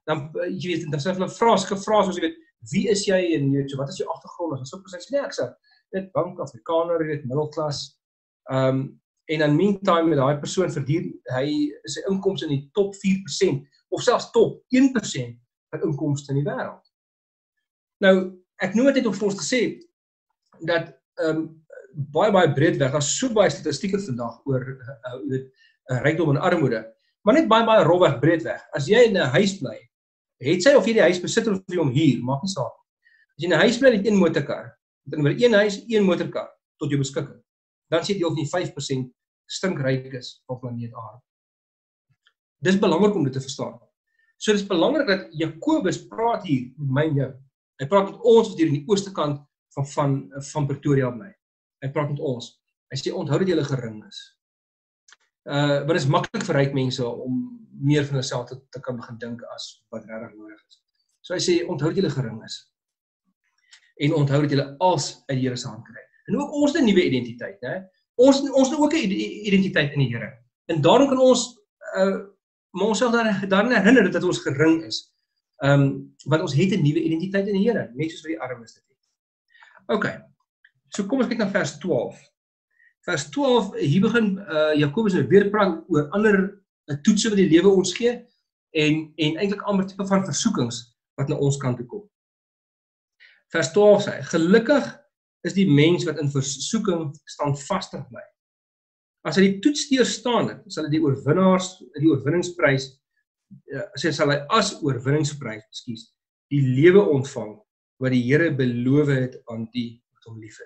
Speaker 1: dan jy weet dan sê hulle vra sulke vrae soos jy weet, wie is jy en jy weet so wat is jou agtergrond? As so presies nee, ek sê net bank Afrikaner, jy weet middelklas. Ehm um, en dan meantime met daai persoon verdien hy sy inkomste in die top vier persent of selfs top een persent van inkomste in die wêreld. Nou, ek noem dit net om vir ons te sê dat ehm um, baie baie breedweg, daar's so baie statistieke vandag oor uh, uh, weet, uh, rykdom en armoede, maar net baie baie rolweg breedweg. As jy in 'n huis bly, het sy of jy die huis besit of jy hom huur, maak nie saak. As jy in 'n huis bly met een motorkar, met oor een huis, een motorkar tot jou beskikking, dan sê deel van die vyf persent stinkryk is op planeet Aarde. Dis belangrik om dit te verstaan. So dis belangrik dat Jakobus praat hier met my en jou. Hy praat met ons wat hier in die ooste kant van van van Pretoria bly. Hy praat met ons. Hy sê onthou dat julle gering is. Uh, want dit is maklik vir ryk mense om meer van hulself te, te kan begin dink as wat regtig nodig is. So hy sê onthou dat julle gering is. En onthou dat julle als uit die Here se hand kry. En ook ons 'n nuwe identiteit, né? Ons ons het ook 'n identiteit in die Here. En daarom kan ons uh maar ons self daar daarin herinner dat ons gering is. Ehm um, want ons het 'n nuwe identiteit in die Here, net soos vir die armes dit het. OK. So kom ons kyk na vers twaalf. Vers twaalf, hier begin uh, Jakobus nou weer praat oor ander uh, toetse wat die lewe ons gee en en eintlik ander tipe van versoekings wat na ons kant toe kom. Vers twaalf sê, gelukkig is die mens wat in versoeking standvastig bly. As hy die toets deurstaan het, sal hy die oorwinnaars, die oorwinningsprys, uh, sê sal hy as oorwinningsprys, ekskuus, die lewe ontvang wat die Here beloof het aan die wat hom liefhet.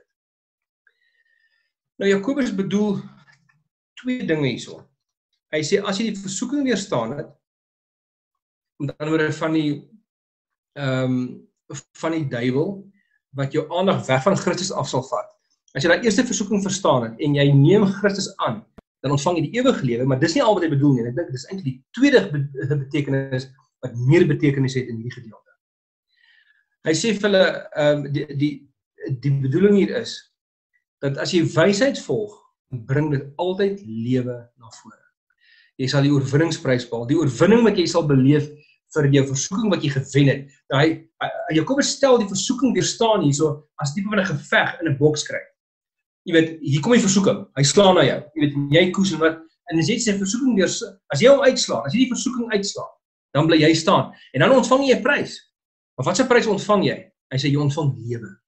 Speaker 1: Nou Jakobus bedoel twee dinge hierso. Hy sê as jy die versoeking weerstaan het, met ander woorde van die ehm um, van die duiwel wat jou aandag weg van Christus af sal vat. As jy daai eerste versoeking verstaan het en jy neem Christus aan, dan ontvang jy die ewige lewe, maar dis nie al wat hy bedoel nie. Ek dink dis eintlik die tweede betekenis wat meer betekenis het in hierdie gedeelte. Hy sê vir hulle ehm um, die die die bedoeling hier is dat as jy wysheid volg, bring dit altyd lewe na vore. Jy sal die oorwinningsprys behaal, die oorwinning wat jy sal beleef vir jou versoeking wat jy gewen het. Nou hy, Jakobus stel die versoeking weerstaan hierso as tipe van 'n geveg in 'n boks kry. Jy weet, hier kom die versoeking, hy slaan na jou. Jy weet, jy koes en wat en as jy sy versoeking deur as jy hom uitslaan, as jy die versoeking uitslaan, dan bly jy staan en dan ontvang jy 'n prys. Maar wat 'n prys ontvang jy? Hy sê jy ontvang lewe.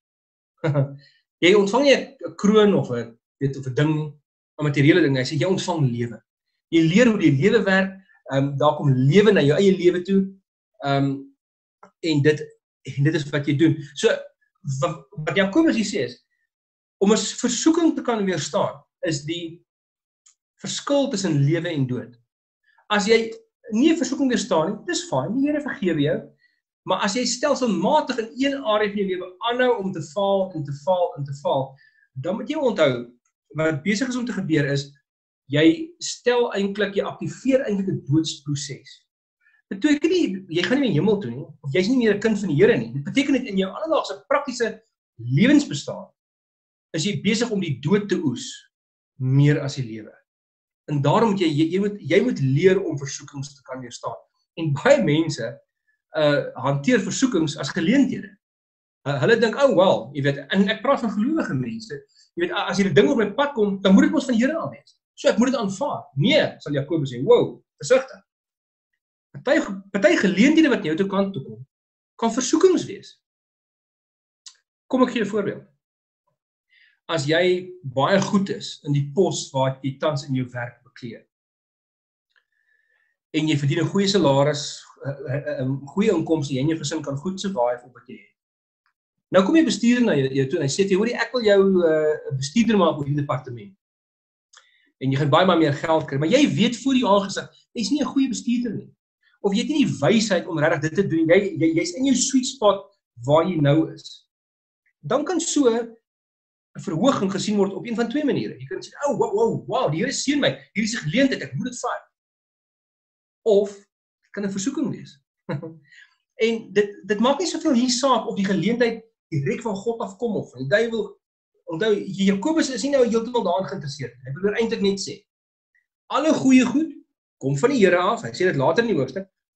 Speaker 1: Jy ontvang nie 'n kroon of 'n weet of 'n ding, 'n materiële ding. Hy sê jy ontvang lewe. Jy leer hoe die lewe werk. Ehm um, daar kom lewe na jou eie lewe toe. Ehm um, en dit en dit is wat jy doen. So wat, wat Jakobus hier sê is om 'n versoeking te kan weerstaan is die verskil tussen lewe en dood. As jy nie 'n versoeking weerstaan nie, dis fyn, die Here vergewe jou. Maar as jy stelselmatig in een area van jou lewe aanhou om te faal en te faal en te faal, dan moet jy onthou wat besig is om te gebeur is jy stel eintlik, jy aktiveer eintlik 'n doodsproses. Dit beteken nie jy gaan nie meer hemel toe nie, of jy's nie meer 'n kind van die Here nie. Dit beteken net in jou alledaagse praktiese lewensbestaan is jy besig om die dood te oes meer as die lewe. En daarom moet jy jy, jy moet jy moet leer om versoekings te kan weerstaan. En baie mense uh hanteer versoekings as geleenthede. Uh, hulle dink, "Oh wel, jy weet, en ek praat van gelowige mense. Jy weet, as hierdie ding op my pad kom, dan moet dit mos van die Here af wees. So ek moet dit aanvaar." Nee, sal Jakobus sê, "Wow, versigtig." Party party geleenthede wat jou toe kant toe kom, kan versoekings wees. Kom ek gee 'n voorbeeld. As jy baie goed is in die pos waar jy tans in jou werk beklee, en jy verdien 'n goeie salaris, 'n goeie inkomste, jy en jou gesin kan goed survive op wat jy het. Nou kom jy bestuurder na jou, jou toe en hy sê vir jou, "Hoorie, ek wil jou 'n uh, bestuurder maak oor die departement." En jy gaan baie baie meer geld kry, maar jy weet voor die aangesig, jy's nie 'n goeie bestuurder nie. Of jy het nie die wysheid om regtig dit te doen. Jy jy jy's in jou sweet spot waar jy nou is. Dan kan so 'n verhoging gesien word op een van twee maniere. Jy kan sê, "Oh, wow, wow, wow, die Here seën my. Hier is 'n geleentheid, ek moet dit vat." Of dit kan 'n versoeking wees. En dit dit maak nie soveel hier saak of die geleentheid direk van God afkom of van die duiwel. Onthou, Jakobus is nie nou heeltemal daarin geïnteresseerd. Hy wil eintlik net sê, alle goeie goed kom van die Here af. Hy sê dit later in die hoofstuk.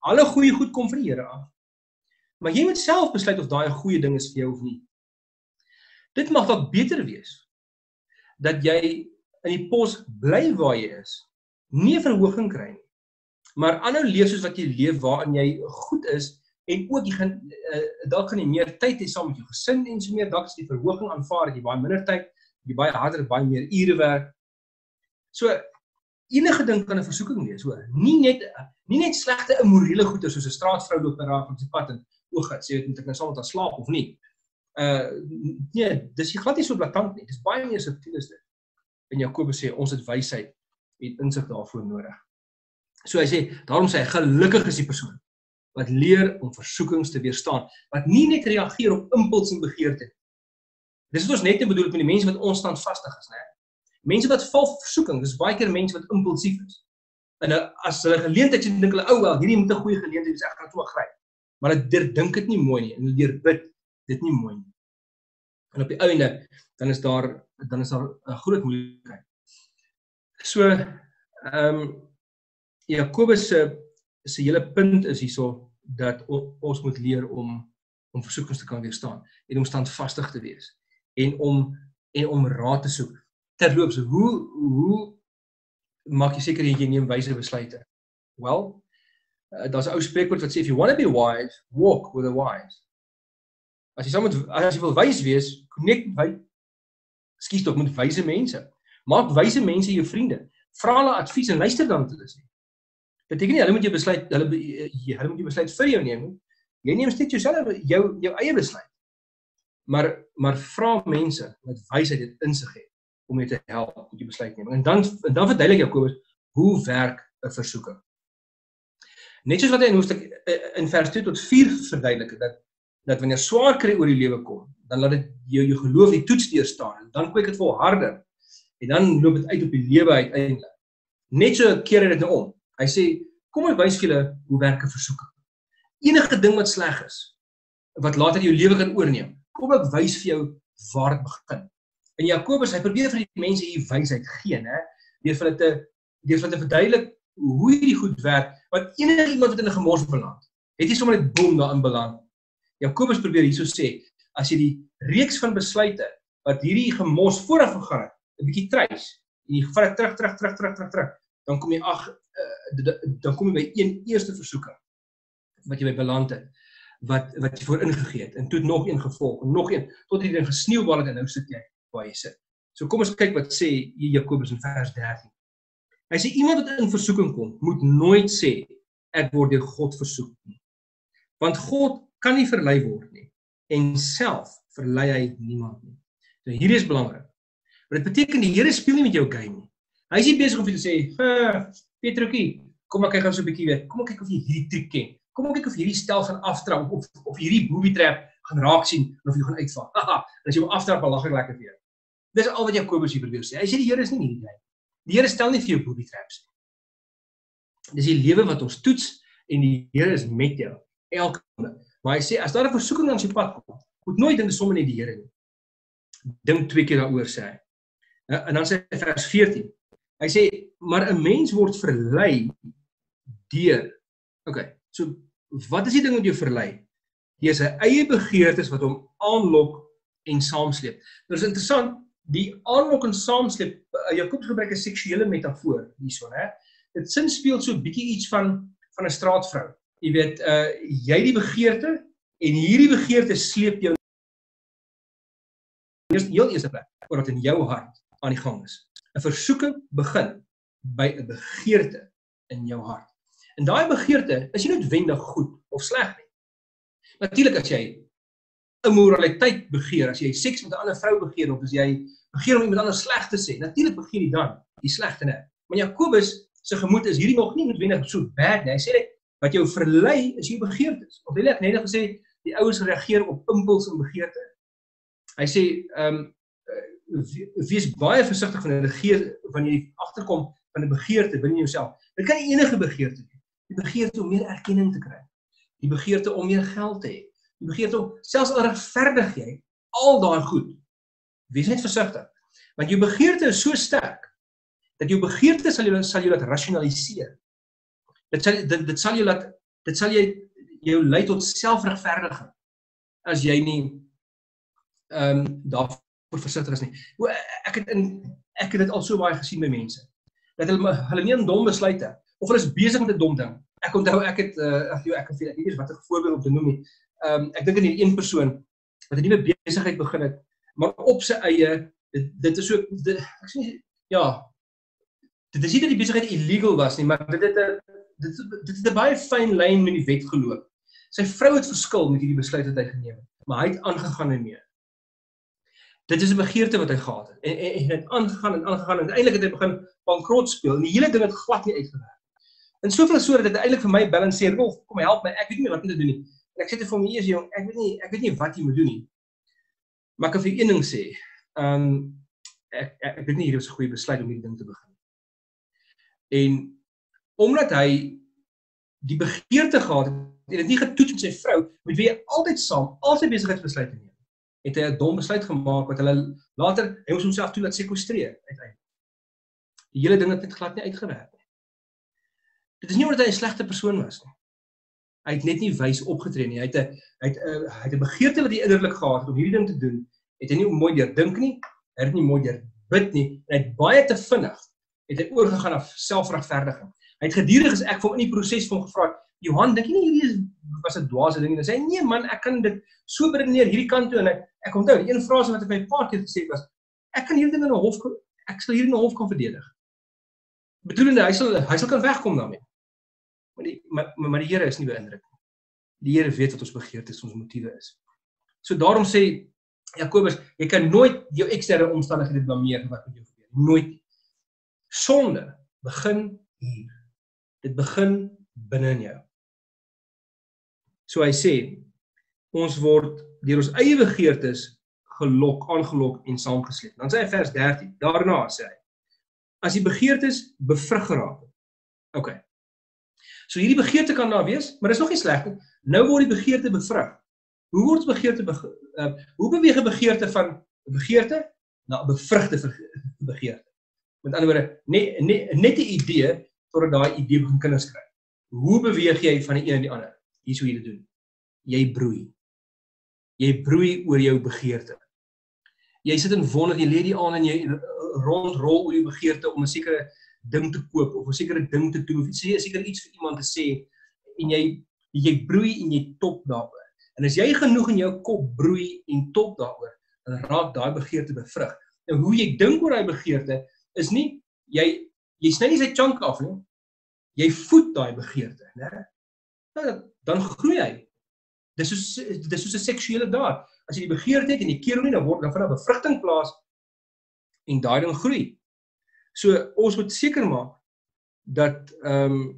Speaker 1: Alle goeie goed kom van die Here af. Maar jy moet self besluit of daai 'n goeie ding is vir jou of nie. Dit mag dalk beter wees, dat jy in die pos bly waar jy is, nie 'n verhoging kry nie, maar aanhou leef soos wat jy leef waarin jy goed is, en ook jy gaan, uh, dalk gaan jy meer tyd hê saam met jou gesin en so meer, dalk is die verhoging aanvaar, dat jy baie minder tyd, jy baie harder, baie meer ure werk. So, enige ding kan 'n versoeking wees, hoor. Nie net, nie net slegte immorele goeie, soos 'n straatvrou loop en raak op die pad en, o God, sê, moet ek nou saam met haar slaap of nie? Uh, nee, dis glad nie so blaatant nie, dis baie meer subtiel is dit. En Jakobus sê, ons het wysheid, het insig daarvoor nodig. So hy sê, daarom sê hy, gelukkig is die persoon, wat leer om versoekings te weerstaan, wat nie net reageer op impuls en begeerte. Dis wat ons net bedoel met die mense wat onstandvastig is, né? Mense wat val vir versoeking, dis baie keer mense wat impulsief is. En as hulle geleentheid sien, dink hulle, ou wel, hierdie moet 'n goeie geleentheid wees, ek gaan toe gryp. Maar hulle dink dit nie mooi nie, en hulle leer bid dit nie mooi nie. En op die einde, dan is daar, dan is daar 'n groot moeilikheid. So, ehm, um, Jakobus se se hele punt is hierso, dat ons moet leer om, om versoekings te kan weerstaan, en om standvastig te wees, en om, en om raad te soek. Terloops, hoe, hoe maak jy seker jy neem wyse besluite? Wel, uh, daar's 'n ou spreekwoord wat sê, if you want to be wise, walk with the wise. As jy saam met, as jy wil wys wees, connect met, skies tog met wyse mense. Maak wyse mense jou vriende. Vra hulle advies en luister dan te hulle sê. Dit beteken nie, hulle moet jou besluit, hulle, hulle moet jou besluit vir jou neem. Jy neem steeds jouself, jou, jou eie besluit. Maar, maar vra mense met wysheid en insig het, om jou te help met jou besluitneming. En dan, en dan verduidelik Jakobus, hoe werk 'n versoeking. Net soos wat hy in hoofstuk in vers twee tot vier verduidelik, dat, dat wanneer swaar kry oor die lewe kom, dan laat dit jou, jou geloof die toets deurstaan, en dan kweek dit volharder, en dan loop dit uit op die lewe uiteindelik. Net so keer hy dit nou om. Hy sê, kom ek wys vir julle hoe werk 'n versoeking. Enige ding wat sleg is, wat later jou lewe kan oorneem, kom ek wys vir jou waar dit begin. En Jakobus, hy probeer vir die mense hier wysheid gee, né? Deur vir hulle te, deur vir hulle te verduidelik hoe hierdie goed werk, want enige iemand wat in 'n gemors beland, het nie sommer net boom daarin beland. Jakobus probeer hierso sê, as jy die reeks van besluite, wat hierdie gemors vooraf gegaan het, 'n bietjie treis, en jy vat terug, terug, terug, terug, terug, terug, dan kom jy ag, uh, dan kom jy by een eerste versoeking, wat jy by beland het, wat, wat jy voor ingegee het, en toe nog een gevolg, en nog een, tot die ding gesneeuwbal het, en nou sit jy waar jy sit. So kom ons kyk wat sê Jakobus in vers dertien. Hy sê, iemand wat in versoeking kom, moet nooit sê, ek word deur God versoek nie. Want God kan nie verlei word nie, en self verlei hy niemand nie. So hier is belangrik. Maar dit beteken die Here speel nie met jou game nie. Hy is nie besig om vir te sê, Petrokie, kom ek gaan so 'n bietjie weer, kom ek kyk of jy hierdie triek ken. Kom ek kyk of hierdie stel gaan aftrap, of, of hierdie booby trap gaan raak sien, of jy gaan uitval. Haha, en as jy hom aftrap, dan lag ek lekker vir jou. Dis al wat Jakobus hier probeer sê. Hy sê die Here is nie hierdie game. Die Here stel nie vir jou booby traps nie. Dis die lewe wat ons toets, en die Here is met jou, elke dag. Maar hy sê, as daar 'n versoeking langs jou pad kom, moet nooit dink sommer net die Here nie. Dink twee keer daaroor, sê hy. En dan sê hy vers veertien. Hy sê, maar 'n mens word verlei deur. Okay, so wat is die ding wat jou verlei? Deur sy eie begeertes wat hom aanlok en saamsleep. Nou is interessant, die aanlok en saamsleep, Jakobus gebruik 'n seksuele metafoor hierso, né? Dit sin speel so 'n bietjie iets van van 'n straatvrou. Jy weet, uh, jy die begeerte, en hierdie begeerte sleep jou eerst, heel eerste plek, wat in jou hart aan die gang is. 'n Versoeking begin by 'n begeerte in jou hart. En daai begeerte is nie noodwendig goed of sleg nie. Natuurlik as jy immoraliteit begeer, as jy seks met 'n ander vrou begeer, of as jy begeer om iemand anders sleg te sê, natuurlik begeer jy dan die slegte net. Maar Jakobus se gemoed is hierdie nog nie noodwendig so bad nie. Hy sê net, wat jou verlei is jou begeertes. Of wil ek net gesê, die ouens reageer op impuls en begeerte. Hy sê, um, wees baie versigtig van 'n begeerte, wanneer jy agterkom van 'n begeerte binne jouself. Dit kan nie enige begeerte wees. Die begeerte om meer erkenning te kry. Die begeerte om meer geld te hê. Die begeerte om, selfs al regverdig jy, al daai goed. Wees net versigtig. Want jou begeerte is so sterk, dat jou begeerte sal jou, sal jou laat rationaliseer. Dit sal, dit, dit sal jou laat dit sal jy jou lei tot selfregverdiging as jy nie ehm um, daarvoor versigtig is nie. O, ek het in ek het dit al so baie gesien by mense. Dat hulle hulle neem dom besluite of hulle is besig met 'n dom ding. Ek onthou ek het uh, ag joh, ek kan vir ek weet nie wat 'n voorbeeld om te noem nie. Ehm um, ek dink aan hierdie een persoon wat 'n nuwe besigheid begin het, maar op sy eie dit, dit is so dit, ek sê nie ja, dit is nie dat die besigheid illegal was nie, maar dit het 'n dit dit het 'n baie fyn lyn met die wet geloop. Sy vrou het verskil met hierdie besluit wat hy geneem het, maar hy het aangegaan en mee. Dit is 'n begeerte wat hy gehad het en en, en het aangegaan en aangegaan en uiteindelik het hy begin bankrot speel en die hele ding het glad nie uitgewerk. En soveel so dat dit eintlik vir my bel en sê, "Rolf, kom help my, ek weet nie wat om te doen nie." En ek sê dit vir my eers jong, ek weet nie, ek weet nie wat jy moet doen nie. Maar ek kan vir een ding sê, ehm um, ek, ek ek weet nie hierdie was 'n goeie besluit om hierdie ding te begin. En omdat hy die begeerte gehad het en dit nie getoets met sy vrou, met wie hy altyd saam al sy besigheidsbesluite neem, het hy 'n dom besluit gemaak wat hulle later hy moes homself toe laat sekwestreer uiteindelik. Die hele ding het net glad nie uitgewerk nie. Dit is nie omdat hy 'n slegte persoon was nie. Hy het net nie wys opgetree nie. Hy het 'n hy het 'n hy het 'n begeerte wat hy innerlik gehad het om hierdie ding te doen. Het hy nie mooi deur dink nie, hy het nie mooi deur bid nie, en hy het baie te vinnig het hy oorgegaan na selfregverdiging. Hy het gedurig as ek vir hom in die proses van gevra, Johan, dink jy nie hierdie is, was 'n dwaase ding nie? En hy sê, nee man, ek kan dit so beredeneer hierdie kant toe, en ek, ek onthou, die een frase wat ek my 'n paar keer gesê was, ek kan hierdie ding in 'n hof, ek sal hierdie in 'n hof kan verdedig. Bedoelende, hy sal, hy sal kan wegkom daarmee. Maar die, maar, maar die Here is nie beïndruk nie. Die Here weet wat ons begeertes, ons motiewe is. So daarom sê Jakobus, jy kan nooit jou eksterne omstandighede blameer wat met jou gebeur. Nooit. Sonde begin hier. Dit begin binne in jou. So hy sê, ons word deur ons eie begeertes gelok, aangelok en saamgesleep. Dan sê hy vers dertien, daarna sê hy, as die begeertes bevrug geraak het. Okay. So hierdie begeerte kan daar wees, maar dis nog nie sleg nie. Nou word die begeerte bevrug. Hoe word begeerte bege uh, hoe beweeg 'n begeerte van 'n begeerte na 'n bevrugte begeerte? Met ander woorde, net net net 'n idee totdat daai idee begin kinders kry. Hoe beweeg jy van die een na die ander? Hier is hoe jy dit doen. Jy broei. Jy broei oor jou begeerte. Jy sit in wonder, jy lê die aan en jy rondrol oor jou begeerte om 'n sekere ding te koop of 'n sekere ding te doen of iets, 'n sekere iets vir iemand te sê en jy jy broei en jy top daaroor. En as jy genoeg in jou kop broei en top daaroor, dan raak daai begeerte bevrug. Nou hoe jy dink oor daai begeerte is nie jy jy sny nie sy chunk af nie. Jy voed daai begeerte, né? Nou, dan groei hy. Dis soos dis soos 'n seksuele daad. As jy die begeerte het en jy keer hom nie, dan word dan van 'n bevrugting plaas en daai ding groei. So ons moet seker maak dat ehm um,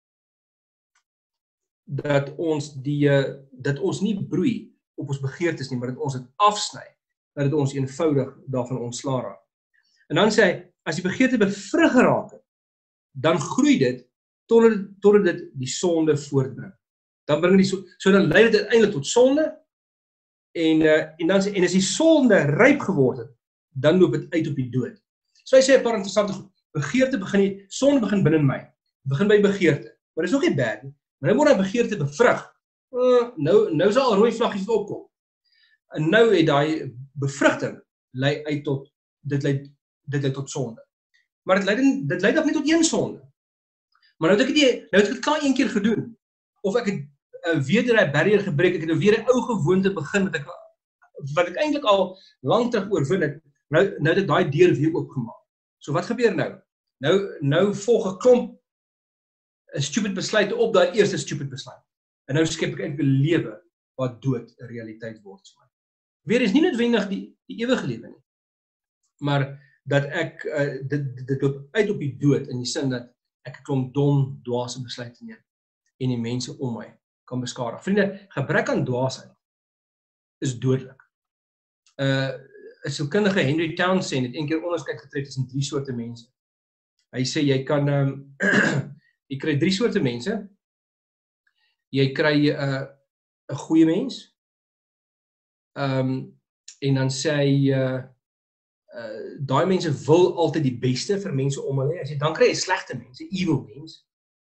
Speaker 1: dat ons die dat ons nie broei op ons begeertes nie, maar dat ons dit afsny, dat dit ons eenvoudig daarvan ontslaa raak. En dan sê hy, as die begeerte bevrug geraak het, dan groei dit totdat totdat dit die sonde voortbring. Dan bring dit die so, so dan lei dit uiteindelik tot sonde en uh, en dan en as die sonde ryp geword het, dan loop dit uit op die dood. So hy sê 'n paar interessante goed. Begeerte begin nie, sonde begin binne in my. Begin by begeerte. Maar dit is nog nie bad nie. Maar nou word daai begeerte bevrug. Uh, nou nou is al rooi vlaggies wat opkom. En nou het daai bevrugting lei uit tot dit lei dit lei tot sonde. Maar dit lei dit lei dalk net tot een sonde. Maar nou het ek dit nou het ek dit klaar een keer gedoen. Of ek het uh, weer daai barrier gebreek, ek het nou weer 'n ou gewoonte begin wat ek wat ek eintlik al lank terug oorwin het. Nou nou het ek daai deur weer oopgemaak. So wat gebeur nou? Nou nou volg 'n klomp 'n stupid besluite op daai eerste stupid besluit. En nou skep ek eintlik 'n lewe wat dood 'n realiteit word vir my. Weer is nie noodwendig die die ewige lewe nie. Maar dat ek uh, dit dit loop uit op die dood in die sin dat ek 'n klomp dom, dwaase besluite neem en die mense om my kan beskadig. Vriende, gebrek aan dwaasheid is dodelik. Uh 'n sielkundige Henry Townsend het eendag onderskeid getref tussen drie soorte mense. Hy sê jy kan um, jy kry drie soorte mense. Jy kry 'n uh, 'n goeie mens. Ehm um, en dan sê hy uh, uh daai mense wil altyd die beste vir mense om hulle. As jy dan kry jy 'n slegte mens, 'n evil mens.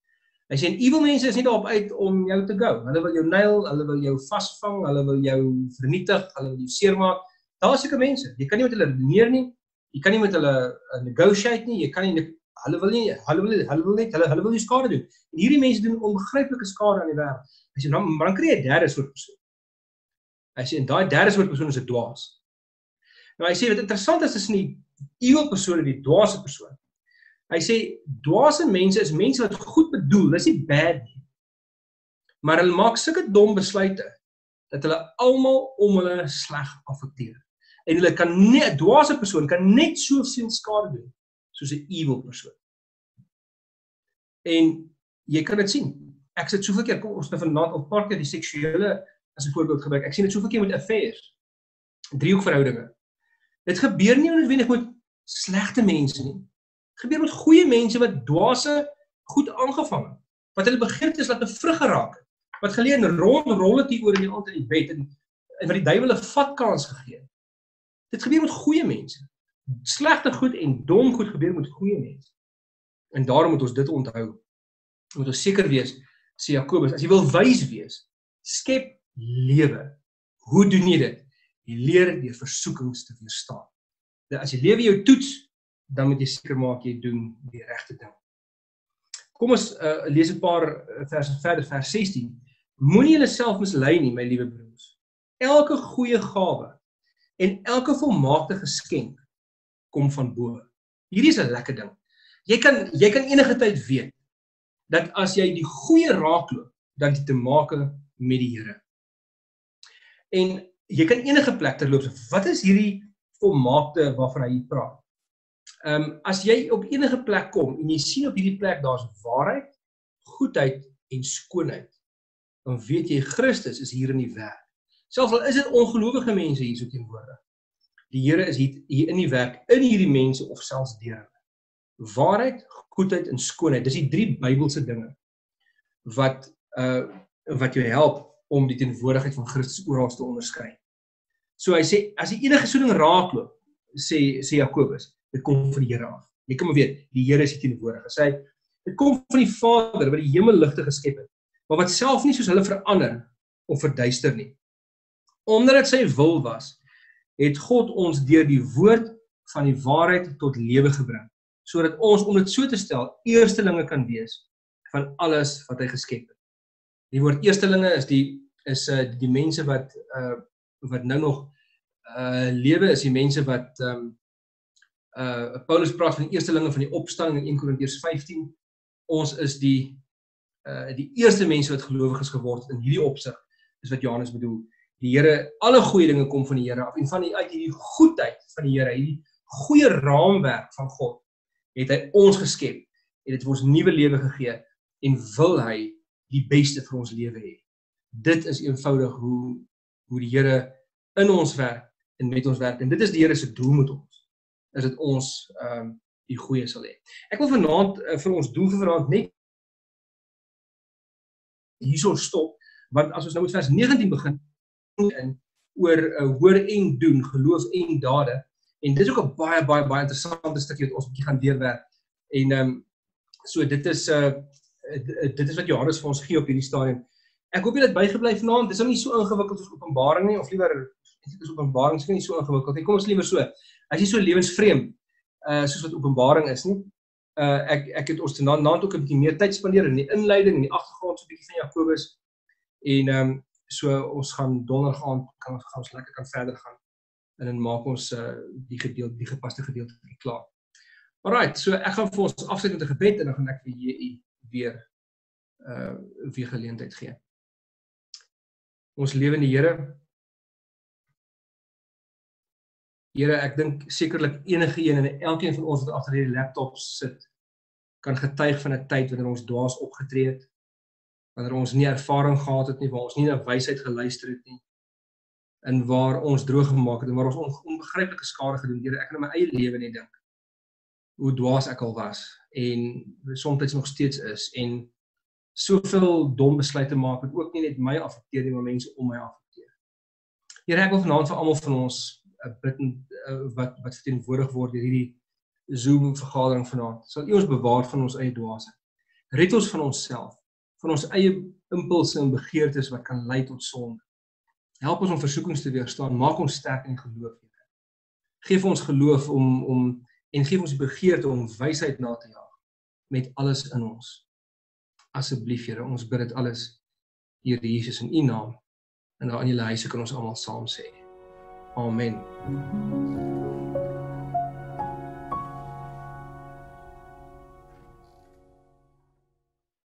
Speaker 1: Hy sê, en evil mense is nie daarop uit om jou te go. Hulle wil jou nail, hulle wil jou vasvang, hulle wil jou vernietig, hulle wil jou seermaak. Daar is sulke mense. Jy kan nie met hulle redeneer nie, jy kan nie met hulle uh, negotiate nie, jy kan nie, hulle wil nie, hulle wil nie, hulle wil net, hulle, hulle wil nie skade doen. En hierdie mense doen onbegryplike skade aan die wêreld. Hy sê, dan, dan kry jy 'n derde soort persoon. Hy sê, en daai derde soort persoon is 'n dwaas. Nou hy sê, wat interessant is tussen die evil persoon en die dwaase persoon. Hy sê, dwaase mense is mense wat goed bedoel, dis nie bad nie. Maar hulle maak sulke dom besluite, dat hulle almal om hulle sleg affekteer. En hulle kan net, 'n dwaase persoon kan net soveel skade doen, soos 'n evil persoon. En jy kan dit sien. Ek sit soveel keer, kom ons nou vanaand op paar keer die seksuele, as 'n voorbeeld gebruik, ek sien dit soveel keer met affairs, driehoekverhoudinge. Dit gebeur nie noodwendig met slegte mense nie. Dit gebeur met goeie mense wat dwaase goed aangevang het, wat hulle begeertes laat 'n vrug geraak het, wat geleer in rond rolle te oor in die aand in die bed, en, en wat die duiwel 'n vatkans gegee het. Dit gebeur met goeie mense. Slegte goed en dom goed gebeur met goeie mense. En daarom moet ons dit onthou. Moet ons seker wees, sê Jakobus, as jy wil wys wees, skep lewe. Hoe doen jy dit? Jy leer deur versoekings te weerstaan. As jy lewe jou toets, dan moet jy seker maak jy doen die regte ding. Kom ons uh, lees 'n paar verse verder, vers sestien. Moenie julle self mislei nie, my liewe broers. Elke goeie gawe en elke volmaakte geskenk kom van bo. Hierdie is 'n lekker ding. Jy kan jy kan enige tyd weet dat as jy die goeie raakloop, dan jy te make met die Here. En jy kan enige plek terloop. Wat is hierdie volmaakte waarvan hy praat? Ehm um, as jy op enige plek kom en jy sien op hierdie plek daar's waarheid, goedheid en skoonheid, dan weet jy Christus is hier in die werk. Selfs al is dit ongelowige mense hier so teenwoordig. Die Here is hier, hier in die werk, in hierdie mense of selfs deur hulle. Waarheid, goedheid en skoonheid, dis die drie Bybelse dinge wat uh wat jou help om die teenwoordigheid van Christus oral te onderskei. So hy sê, as jy enige so ding raakloop, sê sê Jakobus, dit kom van die Here af. Jy kan maar weet, die Here is die teenwoordige. Hy sê, dit kom van die Vader wat die hemelligte geskep het, maar wat self nie soos hulle verander of verduister nie. Omdat dit sy wil was, het God ons deur die woord van die waarheid tot lewe gebring, sodat ons, om dit so te stel, eerstelinge kan wees van alles wat hy geskep het. Die woord eerstelinge is die is uh, die mense wat uh, wat nou nog uh, lewe, is die mense wat um, uh, Paulus praat van die eerstelinge van die opstanding in Eerste Korintiërs vyftien. Ons is die uh, die eerste mense wat gelowiges geword het in hierdie opsig, is wat Johannes bedoel. Die Here, alle goeie dinge kom van die Here af, en van die uit hierdie goedheid van die Here, hierdie goeie raamwerk van God, het hy ons geskep, en het ons nuwe lewe gegee, en wil hy die beste vir ons lewe hê. Dit is eenvoudig hoe, hoe die Here in ons werk, en met ons werk, en dit is die Here se doel met ons, is dat ons um, die goeie sal hê. Ek wil vanaand uh, vir ons doel vir vanaand net hierso stop, want as ons nou met vers negentien begin, in oor uh, hoor en doen, geloof en dade, en dit is ook 'n baie, baie, baie interessante stukkie wat ons 'n bietjie gaan deurwerk, en um, so dit is uh, dit is wat Johannes vir ons gee op hierdie stadium. Ek hoop julle het bygebly vanaand. Dit is nou nie so ingewikkeld soos Openbaring nie, of liewer, dit is Openbaring is nie so ingewikkeld nie. Kom ons liewer so. As jy so lewensvreemd, uh, soos wat Openbaring is nie, uh, ek ek het ons naand ook 'n bietjie meer tyd spandeer in die inleiding en die agtergrond so 'n bietjie van Jakobus, en um, so ons gaan donderdag aand kan ons gaan ons lekker kan verder gaan, en dan maak ons uh, die gedeelte, die gepaste gedeelte klaar. Alright, so ek gaan vir ons afsluit met 'n gebed, en dan gaan ek vir julle weer uh, weer geleentheid gee. Ons lewende Here, Here, ek dink sekerlik enige een en elkeen van ons wat agter hierdie laptop sit, kan getuig van 'n tyd wanneer ons dwaas opgetree het, wanneer ons nie ervaring gehad het nie, waar ons nie na wysheid geluister het nie, en waar ons droog gemaak het, en waar ons on, onbegryplike skade gedoen. Here, ek kan in my eie lewe net dink hoe dwaas ek al was, en soms nog steeds is, en soveel dom besluite maak, wat ook nie net my affekteer nie, maar mense om my affekteer. Here, ek wil vanaand vir almal van ons uh, bid, uh, wat, wat verteenwoordig word deur hierdie Zoom vergadering vanaand. Sal U ons bewaar van ons eie dwaasheid. Red ons van onsself. van ons eie impulse en begeertes wat kan lei tot sonde. Help ons om versoekings te weerstaan, maak ons sterk in geloof, Here. Geef ons geloof om, om en geef ons die begeerte om wysheid na te jaag, met alles in ons. Asseblief, Here, ons bid dit alles, Here Jesus, in U naam, en daar in julle huise kan ons almal saam sê. Amen.